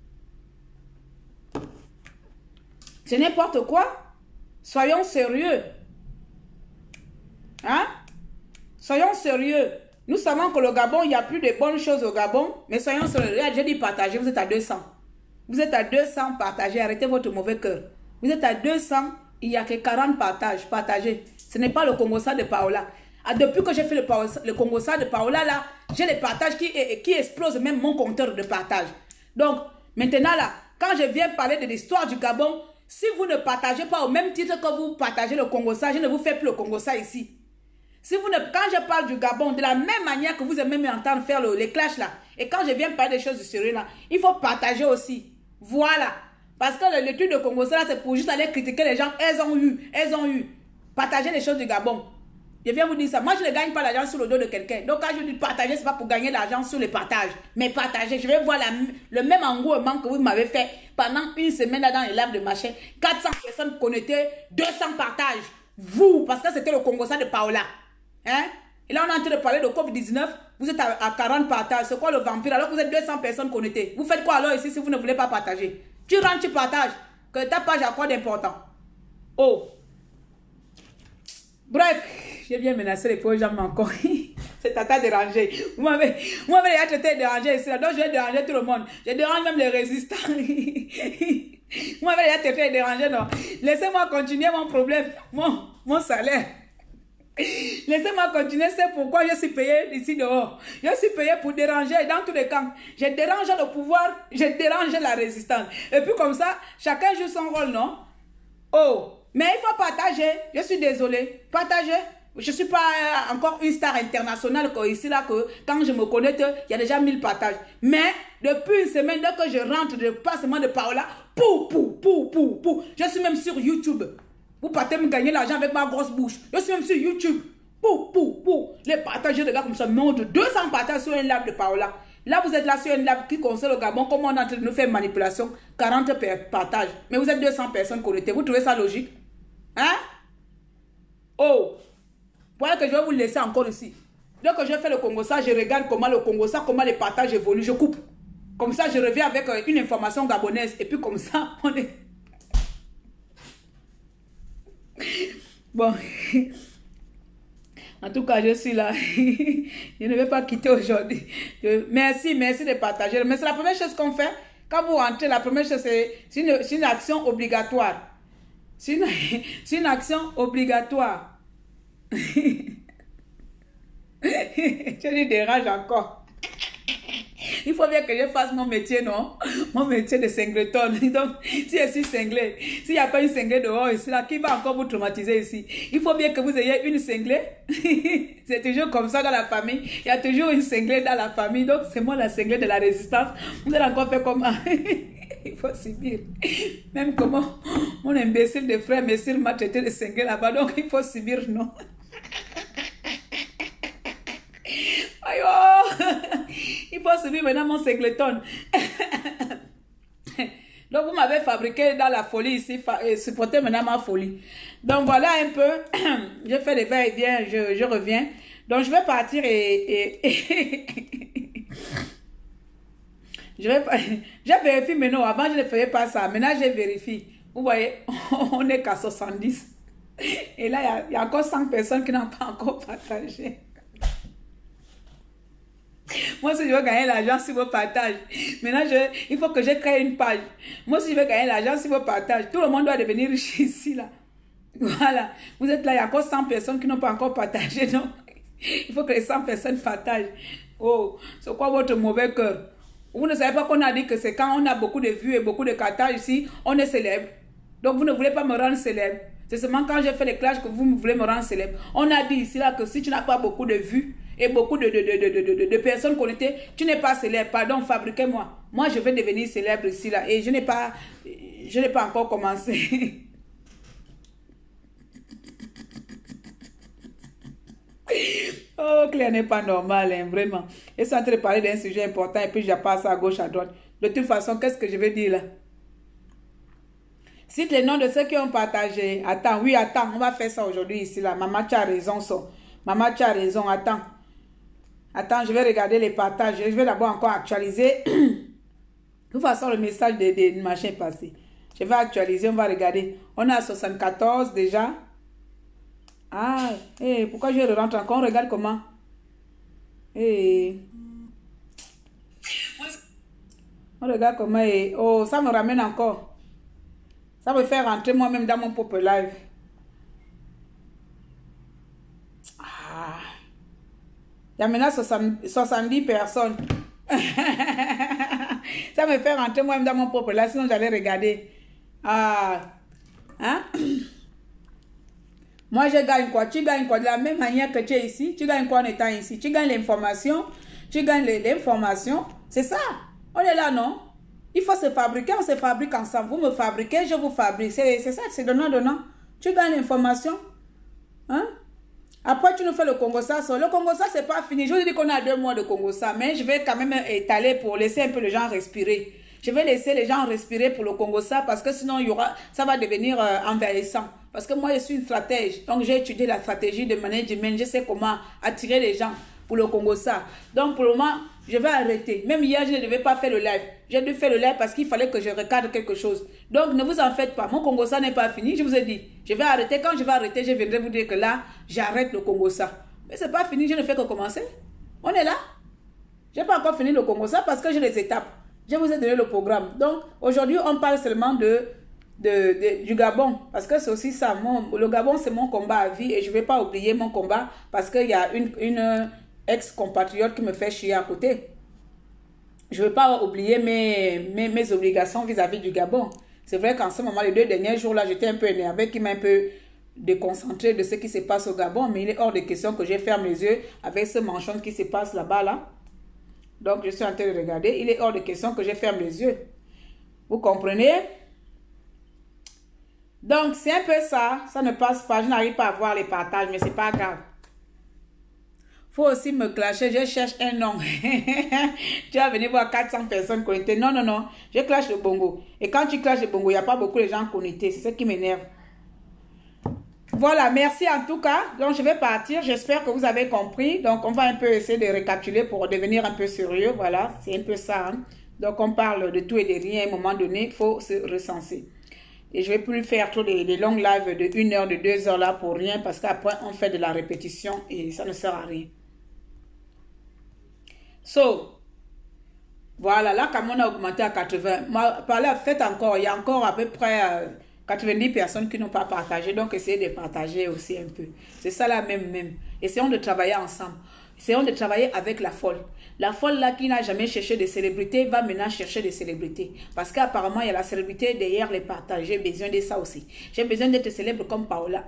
C'est n'importe quoi. Soyons sérieux. Hein? Soyons sérieux. Nous savons que le Gabon, il n'y a plus de bonnes choses au Gabon. Mais soyons sérieux. J'ai dit partager, vous êtes à deux cents. Vous êtes à deux cents, partagez. Arrêtez votre mauvais cœur. Vous êtes à deux cents, il n'y a que quarante partages. Partagez. Ce n'est pas le Congo-ça de Paola. Ah, depuis que j'ai fait le, le Congo-ça de Paola, là, j'ai les partages qui, qui explosent même mon compteur de partage. Donc, maintenant, là, quand je viens parler de l'histoire du Gabon, si vous ne partagez pas au même titre que vous partagez le Congo-ça, je ne vous fais plus le Congo-ça ici. Si vous ne, quand je parle du Gabon, de la même manière que vous aimez m'entendre faire le, les clashs là, et quand je viens parler des choses du sérieux là, il faut partager aussi. Voilà. Parce que l'étude de Congo, ça c'est pour juste aller critiquer les gens. Elles ont eu, elles ont eu. Partager les choses du Gabon. Je viens vous dire ça. Moi, je ne gagne pas l'argent sur le dos de quelqu'un. Donc, quand je dis partager, ce n'est pas pour gagner l'argent sur les partages. Mais partager, je vais voir la, le même engouement que vous m'avez fait pendant une semaine là dans les lives de machin. quatre cents personnes connectées, deux cents partages. Vous, parce que c'était le Congo ça de Paola. Hein? Et là, on est en train de parler de COVID dix-neuf. Vous êtes à, à quarante partages. C'est quoi le vampire? Alors que vous êtes deux cents personnes connectées. Vous faites quoi alors ici si vous ne voulez pas partager? Tu rentres, tu partages. Que ta page a quoi d'important? Oh. Bref, j'ai bien menacé les pauvres gens encore. C'est tata dérangé. Vous m'avez déjà traité de déranger ici. Donc, je vais déranger tout le monde. Je dérange même les résistants. Vous m'avez déjà traité de déranger, non? Laissez-moi continuer mon problème. Mon, mon salaire. Laissez-moi continuer, c'est pourquoi je suis payé ici dehors. Je suis payé pour déranger dans tous les camps. Je dérange le pouvoir, je dérange la résistance. Et puis comme ça, chacun joue son rôle, non? Oh, mais il faut partager. Je suis désolé. Partager. Je ne suis pas euh, encore une star internationale que ici, là, que quand je me connecte, il y a déjà mille partages. Mais depuis une semaine, dès que je rentre de passement de Paola, pou, pou, pou, pou, pou, je suis même sur YouTube. Vous partez me gagner l'argent avec ma grosse bouche. Je suis même sur YouTube. Pou, pou, pou. Les partageurs de gars comme ça, non, de deux cents partages sur un live de Paola. Là, vous êtes là sur un live qui concerne le Gabon. Comment on est en train de nous faire manipulation? quarante partages. Mais vous êtes deux cents personnes connectées. Vous trouvez ça logique? Hein? Oh! Voilà que je vais vous laisser encore ici. Dès que je fais le Congo ça, je regarde comment le Congo ça, comment les partages évoluent. Je coupe. Comme ça, je reviens avec une information gabonaise. Et puis comme ça, on est... Bon, en tout cas, je suis là. Je ne vais pas quitter aujourd'hui. Merci, merci de partager. Mais c'est la première chose qu'on fait. Quand vous rentrez, la première chose, c'est une, une action obligatoire. C'est une, une action obligatoire. Je lui dérange encore. Il faut bien que je fasse mon métier, non? Mon métier de singleton. Donc, si je suis cinglée, s'il n'y a pas une cinglée dehors ici, là, qui va encore vous traumatiser ici? Il faut bien que vous ayez une cinglée. C'est toujours comme ça dans la famille. Il y a toujours une cinglée dans la famille. Donc, c'est moi la cinglée de la résistance. Vous allez encore faire comment? Il faut subir. Même comment mon imbécile de frère Messire m'a traité de cinglée là-bas. Donc, il faut subir, non? Aïe, oh! Il faut subir maintenant mon singleton. Donc, vous m'avez fabriqué dans la folie ici, et supportez maintenant ma folie. Donc, voilà un peu. Je fais des va-et-vient, je, je reviens. Donc, je vais partir et... et, et je vais... Je vérifie maintenant. Avant, je ne faisais pas ça. Maintenant, je vérifie. Vous voyez, on est qu'à soixante-dix. Et là, il y a, il y a encore cinq personnes qui n'ont pas encore partagé. Moi, si je veux gagner l'argent sur vos partages, maintenant, je, il faut que je crée une page. Moi, si je veux gagner l'argent sur vos partages, tout le monde doit devenir riche ici, là. Voilà. Vous êtes là, il y a encore cent personnes qui n'ont pas encore partagé. Donc, il faut que les cent personnes partagent. Oh, c'est quoi votre mauvais cœur? Vous ne savez pas qu'on a dit que c'est quand on a beaucoup de vues et beaucoup de partages ici, on est célèbre. Donc, vous ne voulez pas me rendre célèbre. C'est seulement quand j'ai fait les clashs que vous voulez me rendre célèbre. On a dit ici, là, que si tu n'as pas beaucoup de vues, et beaucoup de, de, de, de, de, de, de personnes connectées, tu n'es pas célèbre. Pardon, fabriquez-moi. Moi, je vais devenir célèbre ici, là. Et je n'ai pas, je n'ai pas encore commencé. Oh, Claire n'est pas normale, hein, vraiment. Elle est en train de parler d'un sujet important et puis je passe à gauche, à droite. De toute façon, qu'est-ce que je vais dire là? Cite les noms de ceux qui ont partagé. Attends, oui, attends, on va faire ça aujourd'hui ici, là. Maman, tu as raison, ça. Maman, tu as raison, attends. Attends, je vais regarder les partages. Je vais d'abord encore actualiser. De toute façon, le message de, de, de machin est passé. Je vais actualiser, on va regarder. On est à soixante-quatorze déjà. Ah, hey, pourquoi je rentre encore? On regarde comment. Hey. On regarde comment. Hey. Oh, ça me ramène encore. Ça me fait rentrer moi-même dans mon propre live. Ah. Il y a maintenant soixante-dix personnes. Ça me fait rentrer moi-même dans mon propre live. Sinon, j'allais regarder. Ah. Hein? Moi, je gagne quoi? Tu gagnes quoi? De la même manière que tu es ici, tu gagnes quoi en étant ici? Tu gagnes l'information, tu gagnes l'information. C'est ça. On est là, non? Il faut se fabriquer, on se fabrique ensemble. Vous me fabriquez, je vous fabrique. C'est ça, c'est donnant-donnant. Tu gagnes l'information. Hein? Après, tu nous fais le Congo-Ça. Le Congo-Ça, c'est pas fini. Je vous dis qu'on a deux mois de Congo-Ça, mais je vais quand même étaler pour laisser un peu les gens respirer. Je vais laisser les gens respirer pour le Congo-Ça parce que sinon, il y aura, ça va devenir euh, envahissant. Parce que moi, je suis une stratège. Donc, j'ai étudié la stratégie de management. Je sais comment attirer les gens pour le Congo-Ça. Donc, pour le moment, je vais arrêter. Même hier, je ne devais pas faire le live. J'ai dû faire le live parce qu'il fallait que je recadre quelque chose. Donc, ne vous en faites pas. Mon Congo-Ça n'est pas fini. Je vous ai dit, je vais arrêter. Quand je vais arrêter, je viendrai vous dire que là, j'arrête le Congo-Ça. Mais ce n'est pas fini. Je ne fais que commencer. On est là. Je n'ai pas encore fini le Congo-Ça parce que j'ai les étapes. Je vous ai donné le programme. Donc, aujourd'hui, on parle seulement de, de, de, du Gabon. Parce que c'est aussi ça. Mon, le Gabon, c'est mon combat à vie. Et je ne vais pas oublier mon combat parce qu'il y a une, une ex-compatriote qui me fait chier à côté. Je ne vais pas oublier mes, mes, mes obligations vis-à-vis du Gabon. C'est vrai qu'en ce moment, les deux derniers jours-là, j'étais un peu énervée, qui m'a un peu déconcentrée de ce qui se passe au Gabon. Mais il est hors de question que je ferme les yeux avec ce manchon qui se passe là-bas, là. Donc, je suis en train de regarder. Il est hors de question que je ferme les yeux. Vous comprenez? Donc, c'est un peu ça. Ça ne passe pas. Je n'arrive pas à voir les partages, mais ce n'est pas grave. Il faut aussi me clasher. Je cherche un nom. Tu vas venir voir quatre cents personnes connectées. Non, non, non. Je clash le bongo. Et quand tu clashes le bongo, il n'y a pas beaucoup de gens connectés. C'est ce qui m'énerve. Voilà, merci en tout cas. Donc, je vais partir. J'espère que vous avez compris. Donc, on va un peu essayer de récapituler pour devenir un peu sérieux. Voilà, c'est un peu ça. Hein. Donc, on parle de tout et de rien. À un moment donné, il faut se recenser. Et je ne vais plus faire trop des, des longues lives de une heure, de deux heures là pour rien. Parce qu'après, on fait de la répétition et ça ne sert à rien. So, voilà, là, comme on a augmenté à quatre-vingts. Par là, faites encore. Il y a encore à peu près... Euh, quatre-vingt-dix personnes qui n'ont pas partagé, donc essayez de partager aussi un peu. C'est ça là même, même. Essayons de travailler ensemble. Essayons de travailler avec la folle. La folle là qui n'a jamais cherché de célébrité va maintenant chercher des célébrités. Parce qu'apparemment il y a la célébrité derrière les partages. J'ai besoin de ça aussi. J'ai besoin d'être célèbre comme Paola.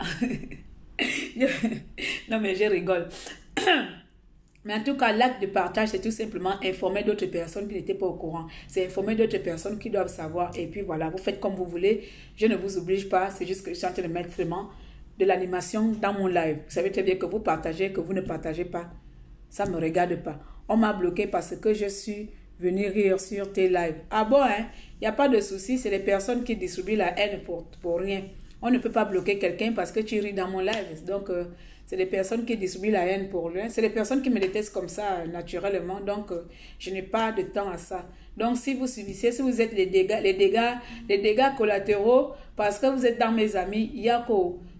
Non mais je rigole. Mais en tout cas, l'acte de partage, c'est tout simplement informer d'autres personnes qui n'étaient pas au courant. C'est informer d'autres personnes qui doivent savoir. Et puis voilà, vous faites comme vous voulez. Je ne vous oblige pas. C'est juste que je suis en train de mettre vraiment de l'animation dans mon live. Vous savez très bien que vous partagez, que vous ne partagez pas. Ça ne me regarde pas. On m'a bloqué parce que je suis venue rire sur tes lives. Ah bon, hein? Il n'y a pas de souci. C'est les personnes qui distribuent la haine pour, pour rien. On ne peut pas bloquer quelqu'un parce que tu ris dans mon live. Donc... Euh, c'est les personnes qui distribuent la haine pour lui. C'est les personnes qui me détestent comme ça, naturellement. Donc, euh, je n'ai pas de temps à ça. Donc, si vous subissez, si vous êtes les dégâts, les dégâts, les dégâts collatéraux, parce que vous êtes dans mes amis, Yako,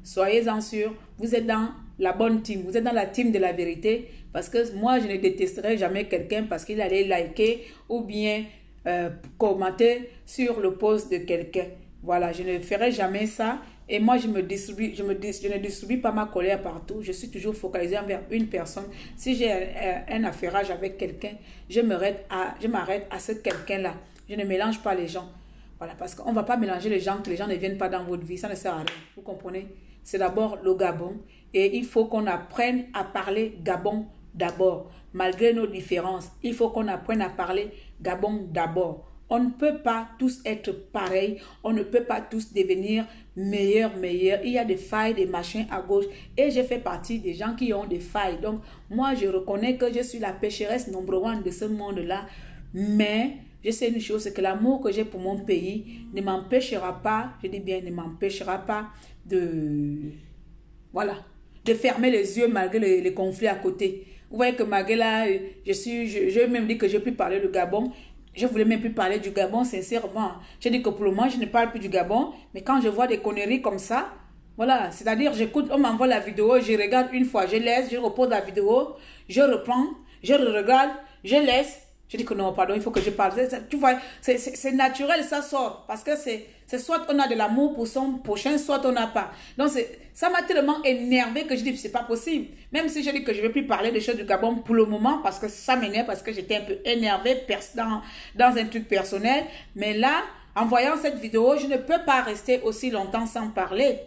soyez-en sûrs, vous êtes dans la bonne team, vous êtes dans la team de la vérité, parce que moi, je ne détesterai jamais quelqu'un parce qu'il allait liker ou bien euh, commenter sur le post de quelqu'un. Voilà, je ne ferai jamais ça. Et moi, je, me distribue, je, me, je ne distribue pas ma colère partout. Je suis toujours focalisée envers une personne. Si j'ai un, un affairage avec quelqu'un, je m'arrête à, je m'arrête à ce quelqu'un-là. Je ne mélange pas les gens. Voilà, parce qu'on ne va pas mélanger les gens, que les gens ne viennent pas dans votre vie. Ça ne sert à rien. Vous comprenez? C'est d'abord le Gabon. Et il faut qu'on apprenne à parler Gabon d'abord. Malgré nos différences, il faut qu'on apprenne à parler Gabon d'abord. On ne peut pas tous être pareils. On ne peut pas tous devenir meilleurs, meilleurs. Il y a des failles, des machins à gauche. Et je fais partie des gens qui ont des failles. Donc, moi, je reconnais que je suis la pécheresse number one de ce monde-là. Mais je sais une chose, c'est que l'amour que j'ai pour mon pays ne m'empêchera pas, je dis bien, ne m'empêchera pas de... Voilà. De fermer les yeux malgré les, les conflits à côté. Vous voyez que malgré là, je suis, je, je même dit que je ne peux plus parler du Gabon. Je voulais même plus parler du Gabon, sincèrement. J'ai dit que pour le moment, je ne parle plus du Gabon. Mais quand je vois des conneries comme ça, voilà, c'est-à-dire, j'écoute, on m'envoie la vidéo, je regarde une fois, je laisse, je repose la vidéo, je reprends, je regarde, je laisse. Je dis que non, pardon, il faut que je parle. Tu vois, c'est naturel, ça sort. Parce que c'est soit on a de l'amour pour son prochain, soit on n'a pas. Donc, ça m'a tellement énervé que je dis, c'est pas possible. Même si je dis que je ne vais plus parler des choses du Gabon pour le moment, parce que ça m'énerve, parce que j'étais un peu énervée dans, dans un truc personnel. Mais là, en voyant cette vidéo, je ne peux pas rester aussi longtemps sans parler.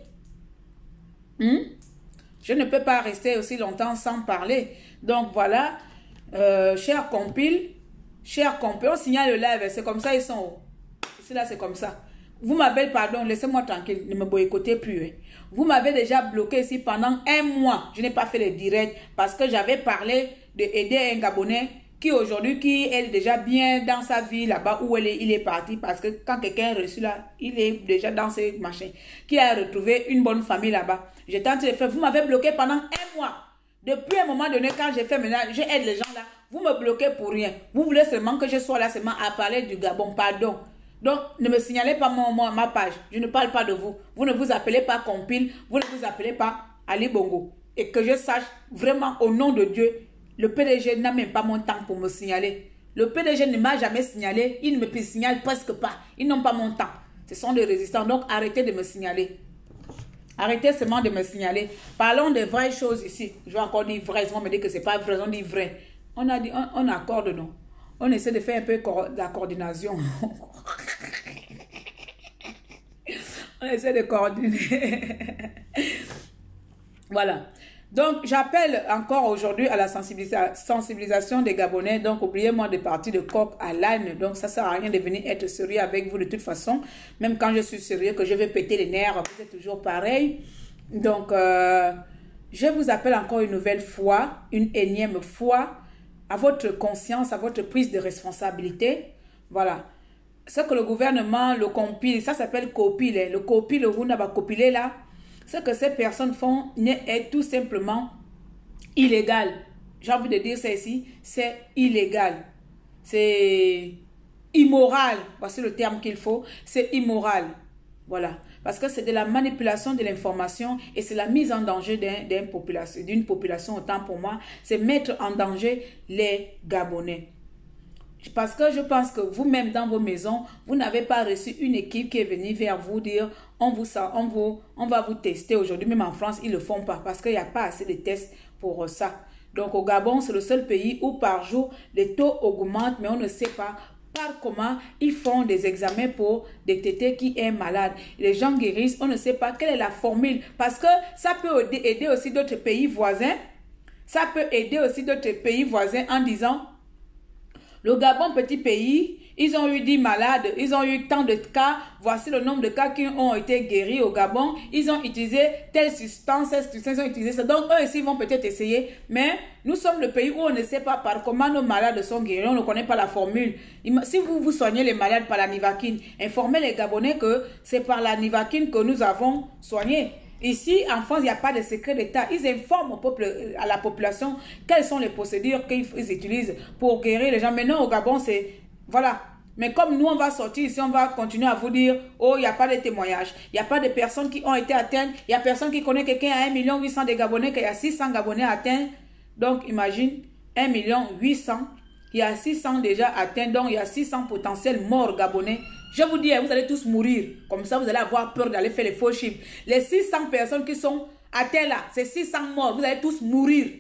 Hmm? Je ne peux pas rester aussi longtemps sans parler. Donc, voilà, euh, cher compile, cher compil, on signale le live, c'est comme ça, ils sont. Ici, là, c'est comme ça. Vous m'avez, pardon, laissez-moi tranquille, ne me boycottez plus. Hein. Vous m'avez déjà bloqué ici pendant un mois. Je n'ai pas fait les directs parce que j'avais parlé d'aider un Gabonais qui aujourd'hui, qui est déjà bien dans sa vie là-bas où elle est, il est parti. Parce que quand quelqu'un est reçu là, il est déjà dans ses machins. Qui a retrouvé une bonne famille là-bas. J'ai tenté de faire. Vous m'avez bloqué pendant un mois. Depuis un moment donné, quand j'ai fait maintenant, je aide les gens là. Vous me bloquez pour rien. Vous voulez seulement que je sois là seulement à parler du Gabon. Pardon. Donc, ne me signalez pas mon, mon, ma page. Je ne parle pas de vous. Vous ne vous appelez pas Compile. Vous ne vous appelez pas Ali Bongo. Et que je sache vraiment au nom de Dieu, le P D G n'a même pas mon temps pour me signaler. Le P D G ne m'a jamais signalé. Il ne me signale presque pas. Ils n'ont pas mon temps. Ce sont des résistants. Donc, arrêtez de me signaler. Arrêtez seulement de me signaler. Parlons des vraies choses ici. Je vais encore dire vrai. On me dit que ce n'est pas vrai. On dit vrai. On a dit, on, on accorde, non? On essaie de faire un peu de la coordination. On essaie de coordonner. Voilà. Donc, j'appelle encore aujourd'hui à la sensibilisa sensibilisation des Gabonais. Donc, oubliez-moi de partir de coq à l'âne. Donc, ça ne sert à rien de venir être sérieux avec vous de toute façon. Même quand je suis sérieux, que je vais péter les nerfs, vous êtes toujours pareil. Donc, euh, je vous appelle encore une nouvelle fois, une énième fois, à votre conscience, à votre prise de responsabilité. Voilà. Ce que le gouvernement, le compile, ça s'appelle copile. Le copile, le Runa va copiler là. Ce que ces personnes font est tout simplement illégal. J'ai envie de dire ça ici, c'est illégal. C'est immoral. Voici le terme qu'il faut. C'est immoral. Voilà. Parce que c'est de la manipulation de l'information et c'est la mise en danger d'une population, d'une population, autant pour moi, c'est mettre en danger les Gabonais. Parce que je pense que vous-même dans vos maisons, vous n'avez pas reçu une équipe qui est venue vers vous dire on, vous, on, vous, on va vous tester aujourd'hui. Même en France, ils ne le font pas parce qu'il n'y a pas assez de tests pour ça. Donc au Gabon, c'est le seul pays où par jour, les taux augmentent, mais on ne sait pas par comment ils font des examens pour détecter qui est malade. Les gens guérissent, on ne sait pas quelle est la formule. Parce que ça peut aider aussi d'autres pays voisins. Ça peut aider aussi d'autres pays voisins en disant... Le Gabon, petit pays, ils ont eu dix malades, ils ont eu tant de cas, voici le nombre de cas qui ont été guéris au Gabon, ils ont utilisé telle substance, cette substance, ils ont utilisé ça. Donc, eux ici vont peut-être essayer, mais nous sommes le pays où on ne sait pas par comment nos malades sont guéris, on ne connaît pas la formule. Si vous vous soignez les malades par la Nivaquine, informez les Gabonais que c'est par la Nivaquine que nous avons soigné. Ici, en France, il n'y a pas de secret d'État. Ils informent au peuple, à la population quelles sont les procédures qu'ils utilisent pour guérir les gens. Maintenant, au Gabon, c'est... Voilà. Mais comme nous, on va sortir ici, on va continuer à vous dire, oh, il n'y a pas de témoignages. Il n'y a pas de personnes qui ont été atteintes. Il n'y a personne qui connaît quelqu'un à un million huit cent de Gabonais, qu'il y a six cents Gabonais atteints. Donc, imagine, un million huit cents. Il y a six cents déjà atteints. Donc, il y a six cents potentiels morts Gabonais. Je vous dis, vous allez tous mourir. Comme ça, vous allez avoir peur d'aller faire les faux chiffres. Les six cents personnes qui sont atteintes là, c'est six cents morts. Vous allez tous mourir.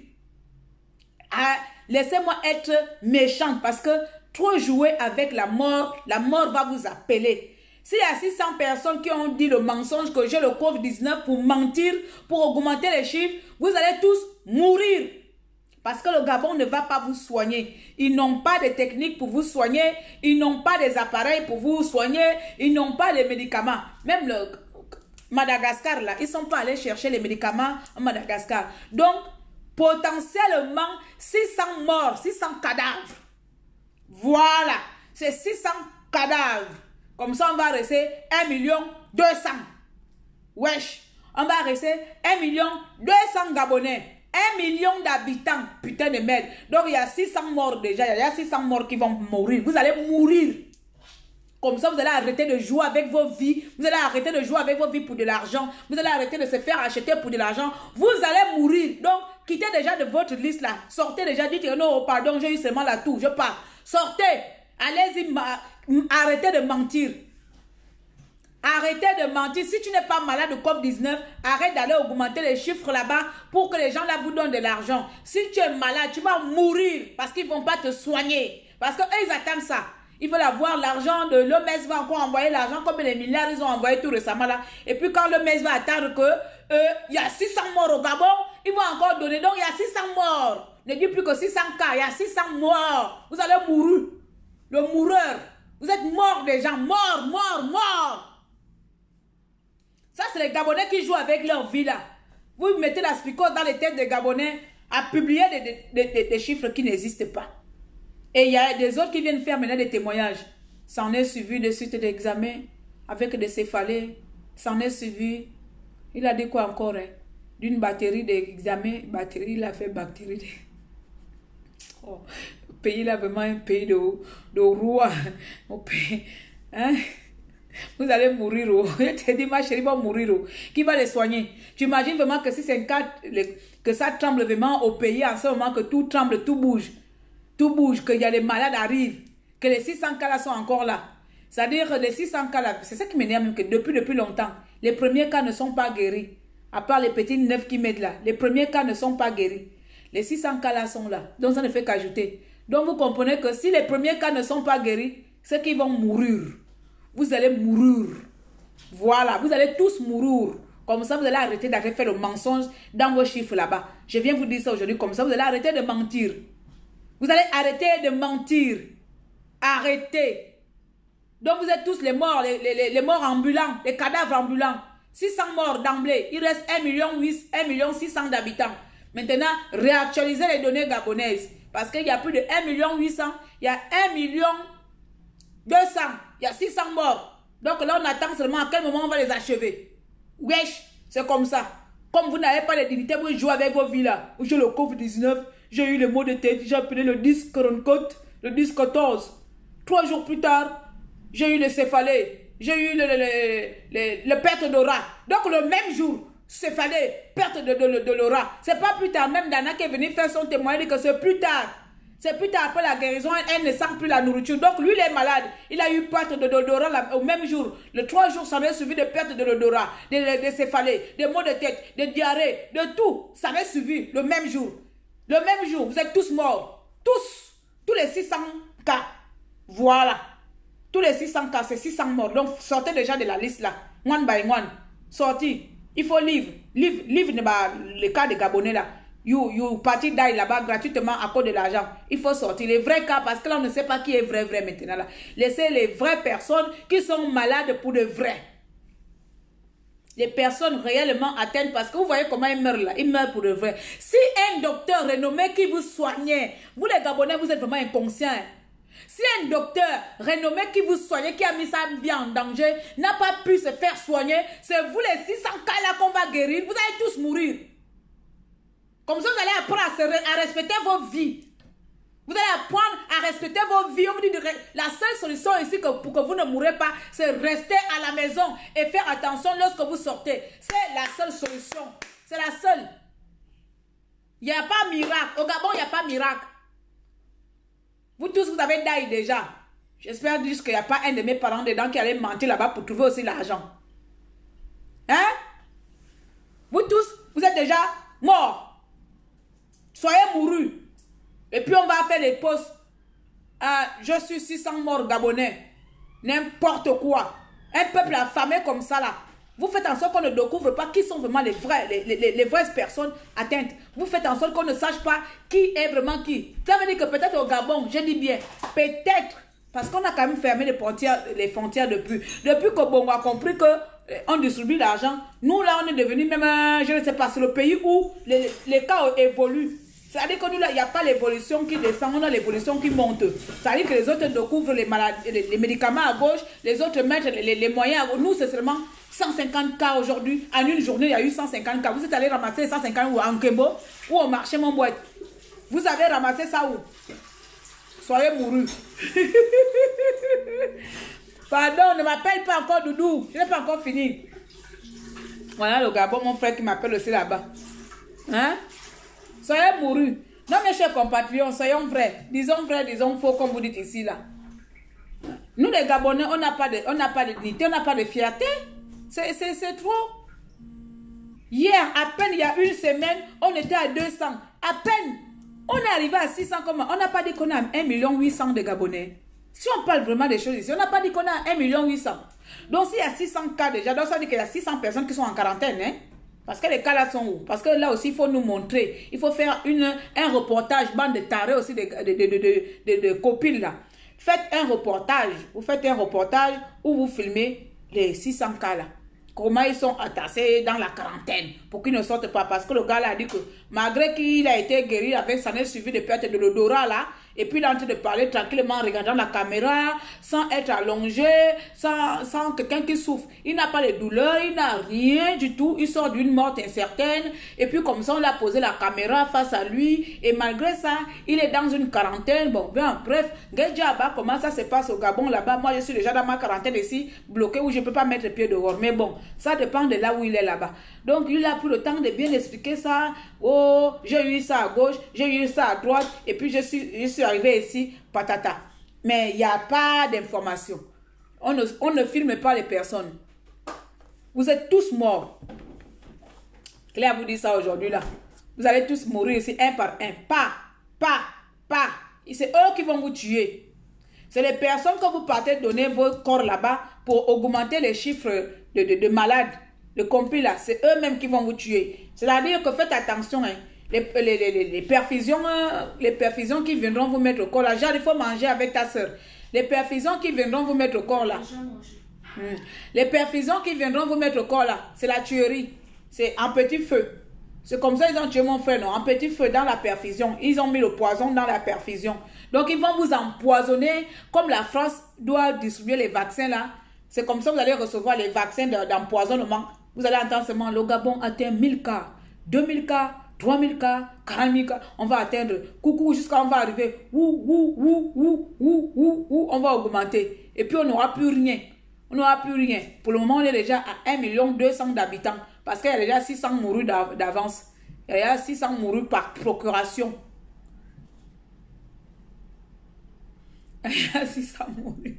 Ah, laissez-moi être méchante parce que trop jouer avec la mort, la mort va vous appeler. S'il y a six cents personnes qui ont dit le mensonge que j'ai le Covid dix-neuf pour mentir, pour augmenter les chiffres, vous allez tous mourir. Parce que le Gabon ne va pas vous soigner. Ils n'ont pas de technique pour vous soigner. Ils n'ont pas des appareils pour vous soigner. Ils n'ont pas les médicaments. Même le Madagascar, là, ils ne sont pas allés chercher les médicaments en Madagascar. Donc, potentiellement, six cents morts, six cents cadavres. Voilà, c'est six cents cadavres. Comme ça, on va rester un million deux cents. Wesh, on va rester un million deux cents Gabonais. un million d'habitants. Putain de merde. Donc, il y a six cents morts déjà. Il y a six cents morts qui vont mourir. Vous allez mourir. Comme ça, vous allez arrêter de jouer avec vos vies. Vous allez arrêter de jouer avec vos vies pour de l'argent. Vous allez arrêter de se faire acheter pour de l'argent. Vous allez mourir. Donc, quittez déjà de votre liste là. Sortez déjà. Dites non, pardon, j'ai eu seulement la toux. Je pars. Sortez. Allez-y. Arrêtez de mentir. Arrêtez de mentir. Si tu n'es pas malade de Covid dix-neuf, arrête d'aller augmenter les chiffres là-bas pour que les gens là vous donnent de l'argent. Si tu es malade, tu vas mourir parce qu'ils ne vont pas te soigner. Parce qu'eux, ils attendent ça. Ils veulent avoir l'argent de l'O M S va encore envoyer l'argent comme les milliards ils ont envoyé tout récemment là. Et puis quand l'O M S va attendre que euh, il y a six cents morts au Gabon, ils vont encore donner. Donc il y a six cents morts. Ne dis plus que six cents cas, il y a six cents morts. Vous allez mourir. Le moureur. Vous êtes morts déjà. Morts, morts, morts. Ça c'est les Gabonais qui jouent avec leur vie là. Vous mettez la spicose dans les têtes des Gabonais à publier des, des, des, des, des chiffres qui n'existent pas. Et il y a des autres qui viennent faire maintenant des témoignages. Ça en est suivi de suite d'examen avec des céphalées. Ça en est suivi. Il a dit quoi encore hein? D'une batterie d'examen. Batterie, il a fait batterie. De... Oh, le pays là, vraiment un pays de, de roi. Au pays, hein? Vous allez mourir. Oh. Je te dis, ma chérie va mourir. Oh. Qui va les soigner? Tu imagines vraiment que si c'est un cas, que ça tremble vraiment au pays en ce moment, que tout tremble, tout bouge. Tout bouge, qu'il y a des malades arrivent, que les six cents cas là sont encore là. C'est-à-dire les six cents cas là, c'est ça qui m'énerve même, que depuis, depuis longtemps, les premiers cas ne sont pas guéris. À part les petits neufs qui mettent là, les premiers cas ne sont pas guéris. Les six cents cas là sont là, donc ça ne fait qu'ajouter. Donc vous comprenez que si les premiers cas ne sont pas guéris, c'est qu'ils vont mourir. Vous allez mourir. Voilà, vous allez tous mourir. Comme ça, vous allez arrêter d'aller faire le mensonge dans vos chiffres là-bas. Je viens vous dire ça aujourd'hui, comme ça, vous allez arrêter de mentir. Vous allez arrêter de mentir. Arrêtez. Donc vous êtes tous les morts, les, les, les morts ambulants, les cadavres ambulants. six cents morts d'emblée. Il reste un million six cents d'habitants. Maintenant, réactualisez les données gabonaises. Parce qu'il y a plus de un million huit cents. Il y a un million deux cents. Il y a six cents morts. Donc là, on attend seulement à quel moment on va les achever. Wesh, c'est comme ça. Comme vous n'avez pas de dignité, vous jouez avec vos vies là. J'ai le Covid dix-neuf. J'ai eu le mot de tête, j'ai appelé le dix quarante-quatre, le dix quatorze. Trois jours plus tard, j'ai eu le céphalée, j'ai eu le, le, le, le, le perte d'aura. Donc le même jour, céphalée, perte de, de, de l'aura. C'est pas plus tard, même Dana qui est venu faire son témoignage, dit que c'est plus tard. C'est plus tard après la guérison, elle ne sent plus la nourriture. Donc lui, il est malade. Il a eu perte de l'odorat au même jour. Le trois jours, ça avait suivi de perte de l'odorat, de, de, de céphalée, des maux de tête, de diarrhée, de tout. Ça avait suivi le même jour. Le même jour, vous êtes tous morts. Tous. Tous les six cents cas. Voilà. Tous les six cents cas, c'est six cents morts. Donc, sortez déjà de la liste là. One by one. Sortez. Il faut livre. Livre, livre le cas des Gabonais là. You, you parti die là-bas gratuitement à cause de l'argent. Il faut sortir les vrais cas parce que là, on ne sait pas qui est vrai, vrai maintenant là. Laissez les vraies personnes qui sont malades pour de vrai. Les personnes réellement atteintes, parce que vous voyez comment ils meurent là, ils meurent pour de vrai. Si un docteur renommé qui vous soignait, vous les Gabonais, vous êtes vraiment inconscients. Si un docteur renommé qui vous soignait, qui a mis sa vie en danger, n'a pas pu se faire soigner, c'est vous les six cents cas là qu'on va guérir, vous allez tous mourir. Comme ça, vous allez apprendre à, se, à respecter vos vies. Vous allez apprendre à respecter vos vies. On vous dit de, la seule solution ici que, pour que vous ne mourrez pas, c'est rester à la maison et faire attention lorsque vous sortez. C'est la seule solution. C'est la seule. Il n'y a pas miracle. Au Gabon, il n'y a pas miracle. Vous tous, vous avez d'ail déjà. J'espère juste qu'il n'y a pas un de mes parents dedans qui allait mentir là-bas pour trouver aussi l'argent. Hein? Vous tous, vous êtes déjà morts. Soyez mourus. Et puis on va faire des posts. Ah, je suis six cents morts gabonais. N'importe quoi. Un peuple affamé comme ça là. Vous faites en sorte qu'on ne découvre pas qui sont vraiment les, vrais, les, les, les vraies personnes atteintes. Vous faites en sorte qu'on ne sache pas qui est vraiment qui. Ça veut dire que peut-être au Gabon, je dis bien, peut-être, parce qu'on a quand même fermé les frontières, les frontières depuis. Depuis que Bongo a compris que on distribue l'argent, nous là on est devenu même, je ne sais pas, c'est le pays où les, les cas évoluent. C'est-à-dire que nous là, il n'y a pas l'évolution qui descend, on a l'évolution qui monte. C'est-à-dire que les autres découvrent les, maladies, les, les médicaments à gauche, les autres mettent les, les, les moyens à gauche. Nous, c'est seulement cent cinquante cas aujourd'hui. En une journée, il y a eu cent cinquante cas. Vous êtes allé ramasser cent cinquante ou en Kembo ou au marché mon boîte. Vous avez ramassé ça où? Soyez mourus. Pardon, ne m'appelle pas encore Doudou. Je n'ai pas encore fini. Voilà le Gabon, mon frère qui m'appelle aussi là-bas. Hein? Soyez mourus. Non, mes chers compatriotes, soyons vrais. Disons vrai, disons faux, comme vous dites ici, là. Nous, les Gabonais, on n'a pas de, on n'a pas de dignité, on n'a pas de fierté. C'est trop. Hier, à peine il y a une semaine, on était à deux cents. À peine. On est arrivé à six cents. Comment? On n'a pas dit qu'on a un million huit cents de Gabonais. Si on parle vraiment des choses ici, on n'a pas dit qu'on a un million huit cents. Donc, s'il y a six cents cas déjà, donc ça veut dire qu'il y a six cents personnes qui sont en quarantaine, hein? Parce que les cas là sont où? Parce que là aussi, il faut nous montrer. Il faut faire une, un reportage, bande de tarés aussi, de, de, de, de, de, de, de copines là. Faites un reportage. Vous faites un reportage où vous filmez les six cents cas là. Comment ils sont attassés dans la quarantaine pour qu'ils ne sortent pas. Parce que le gars là a dit que malgré qu'il a été guéri avec sa suivi de perte de l'odorat là, et puis il est en train de parler tranquillement en regardant la caméra, sans être allongé, sans, sans quelqu'un qui souffre. Il n'a pas de douleur, il n'a rien du tout. Il sort d'une mort incertaine. Et puis comme ça, on l'a posé la caméra face à lui. Et malgré ça, il est dans une quarantaine. Bon, bien, bref, Gedjaba, comment ça se passe au Gabon là-bas? Moi, je suis déjà dans ma quarantaine ici, bloqué, où je ne peux pas mettre le pied dehors. Mais bon, ça dépend de là où il est là-bas. Donc, il a pris le temps de bien expliquer ça. Oh, j'ai eu ça à gauche, j'ai eu ça à droite. Et puis, je suis, je suis arrivé ici, patata. Mais il n'y a pas d'information. On ne, on ne filme pas les personnes. Vous êtes tous morts. Claire vous dit ça aujourd'hui là. Vous allez tous mourir ici un par un. Pas, pas, pas. C'est eux qui vont vous tuer. C'est les personnes que vous partez donner vos corps là-bas pour augmenter les chiffres de, de, de malades. Le compris là, c'est eux-mêmes qui vont vous tuer. C'est-à-dire que faites attention, hein. Les, les, les, les, perfusions, les perfusions qui viendront vous mettre au corps là. Genre, il faut manger avec ta soeur. Les perfusions qui viendront vous mettre au corps là. Hmm. Les perfusions qui viendront vous mettre au corps là, c'est la tuerie. C'est en petit feu. C'est comme ça ils ont tué mon frère, non? En petit feu dans la perfusion. Ils ont mis le poison dans la perfusion. Donc, ils vont vous empoisonner comme la France doit distribuer les vaccins là. C'est comme ça que vous allez recevoir les vaccins d'empoisonnement. Vous allez entendre seulement le Gabon atteint mille cas, deux mille cas, trois mille cas, quarante mille cas. On va atteindre coucou jusqu'à on va arriver. Ouh, ouh, ouh, ouh, ouh, ouh, ouh. On va augmenter. Et puis on n'aura plus rien. On n'aura plus rien. Pour le moment, on est déjà à un million deux cents d'habitants. Parce qu'il y a déjà six cents mourus d'avance. Il y a six cents mourus par procuration. Il y a six cents mourus.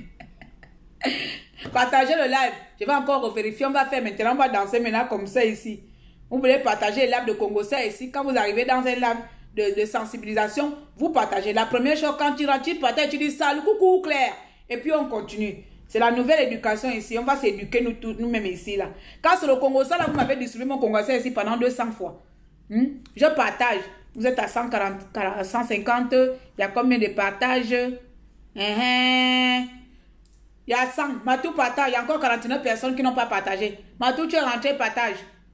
Partagez le live. Je vais encore vérifier. On va faire maintenant. On va danser maintenant comme ça ici. Vous voulez partager le live de Congosais ici. Quand vous arrivez dans un live de, de sensibilisation, vous partagez. La première chose, quand tu rentres, tu partages, tu dis salut, coucou Claire. Et puis on continue. C'est la nouvelle éducation ici. On va s'éduquer nous tous, nous-mêmes ici. Là. Quand c'est le Congosais, là, vous m'avez distribué mon Congosais ici pendant deux cents fois. Hmm? Je partage. Vous êtes à cent quarante, cent cinquante. Il y a combien de partages? uh-huh. Il y a cent. Matou partage. Il y a encore quarante-neuf personnes qui n'ont pas partagé. Matou, tu es rentré, partage.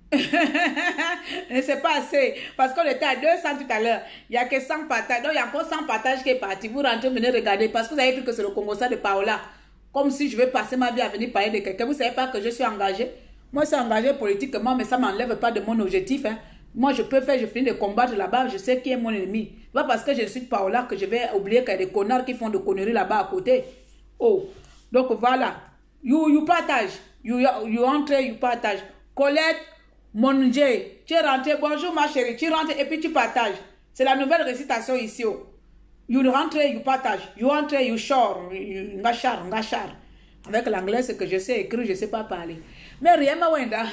C'est pas assez. Parce qu'on était à deux cents tout à l'heure. Il n'y a que cent partages. Donc, il y a encore cent partages qui est parti. Vous rentrez, venez regarder. Parce que vous avez cru que c'est le Congosais de Paola. Comme si je vais passer ma vie à venir parler de quelqu'un. Vous ne savez pas que je suis engagée. Moi, je suis engagée politiquement, mais ça ne m'enlève pas de mon objectif. Hein. Moi, je peux faire, je finis de combattre là-bas, je sais qui est mon ennemi. Pas parce que je ne suis pas là que je vais oublier qu'il y a des connards qui font des conneries là-bas à côté. Oh, donc voilà. You, you partage. You, you rentres, you partage. Colette, mon Dieu, tu es rentré, bonjour ma chérie, tu rentres et puis tu partages. C'est la nouvelle récitation ici. Oh. You rentres, you partage. You rentres, you share. You ngachar, ngachar. Avec l'anglais, c'est que je sais écrire, je ne sais pas parler. Mais rien, ma wenda.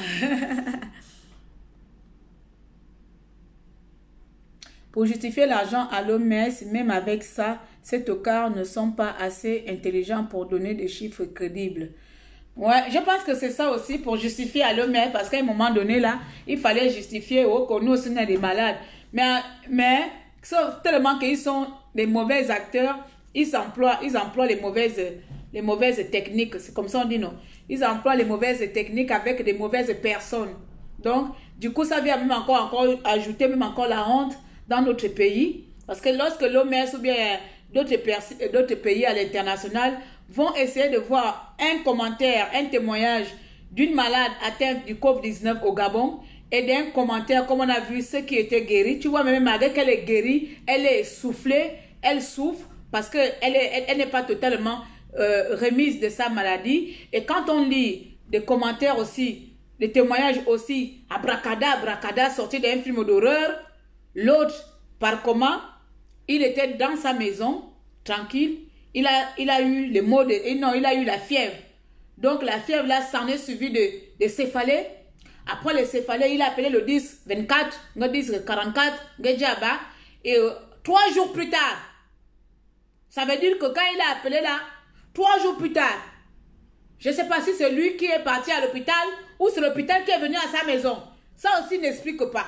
Pour justifier l'argent à l'O M S, même avec ça, ces tocards ne sont pas assez intelligents pour donner des chiffres crédibles. Ouais, je pense que c'est ça aussi pour justifier à l'O M S, parce qu'à un moment donné, là, il fallait justifier oh, que nous aussi, on est des malades. Mais, mais sauf tellement qu'ils sont des mauvais acteurs, ils emploient, ils emploient les mauvaises, les mauvaises techniques. C'est comme ça on dit non. Ils emploient les mauvaises techniques avec des mauvaises personnes. Donc, du coup, ça vient même encore, encore ajouter même encore la honte dans notre pays. Parce que lorsque l'O M S ou bien d'autres pays à l'international vont essayer de voir un commentaire, un témoignage d'une malade atteinte du COVID dix-neuf au Gabon et d'un commentaire comme on a vu ceux qui étaient guéris. Tu vois, même malgré qu'elle est guérie, elle est soufflée, elle souffre parce qu'elle elle, elle n'est pas totalement euh, remise de sa maladie. Et quand on lit des commentaires aussi, des témoignages aussi, abracadabra, abracadabra, sortis d'un film d'horreur, l'autre, par comment, il était dans sa maison, tranquille, il a, il a eu les maux de... Non, il a eu la fièvre. Donc la fièvre là, s'en est suivi de, de céphalée. Après le céphalée, il a appelé le dix vingt-quatre, le dix quarante-quatre, et euh, trois jours plus tard, ça veut dire que quand il a appelé là, trois jours plus tard, je ne sais pas si c'est lui qui est parti à l'hôpital ou c'est l'hôpital qui est venu à sa maison. Ça aussi n'explique pas.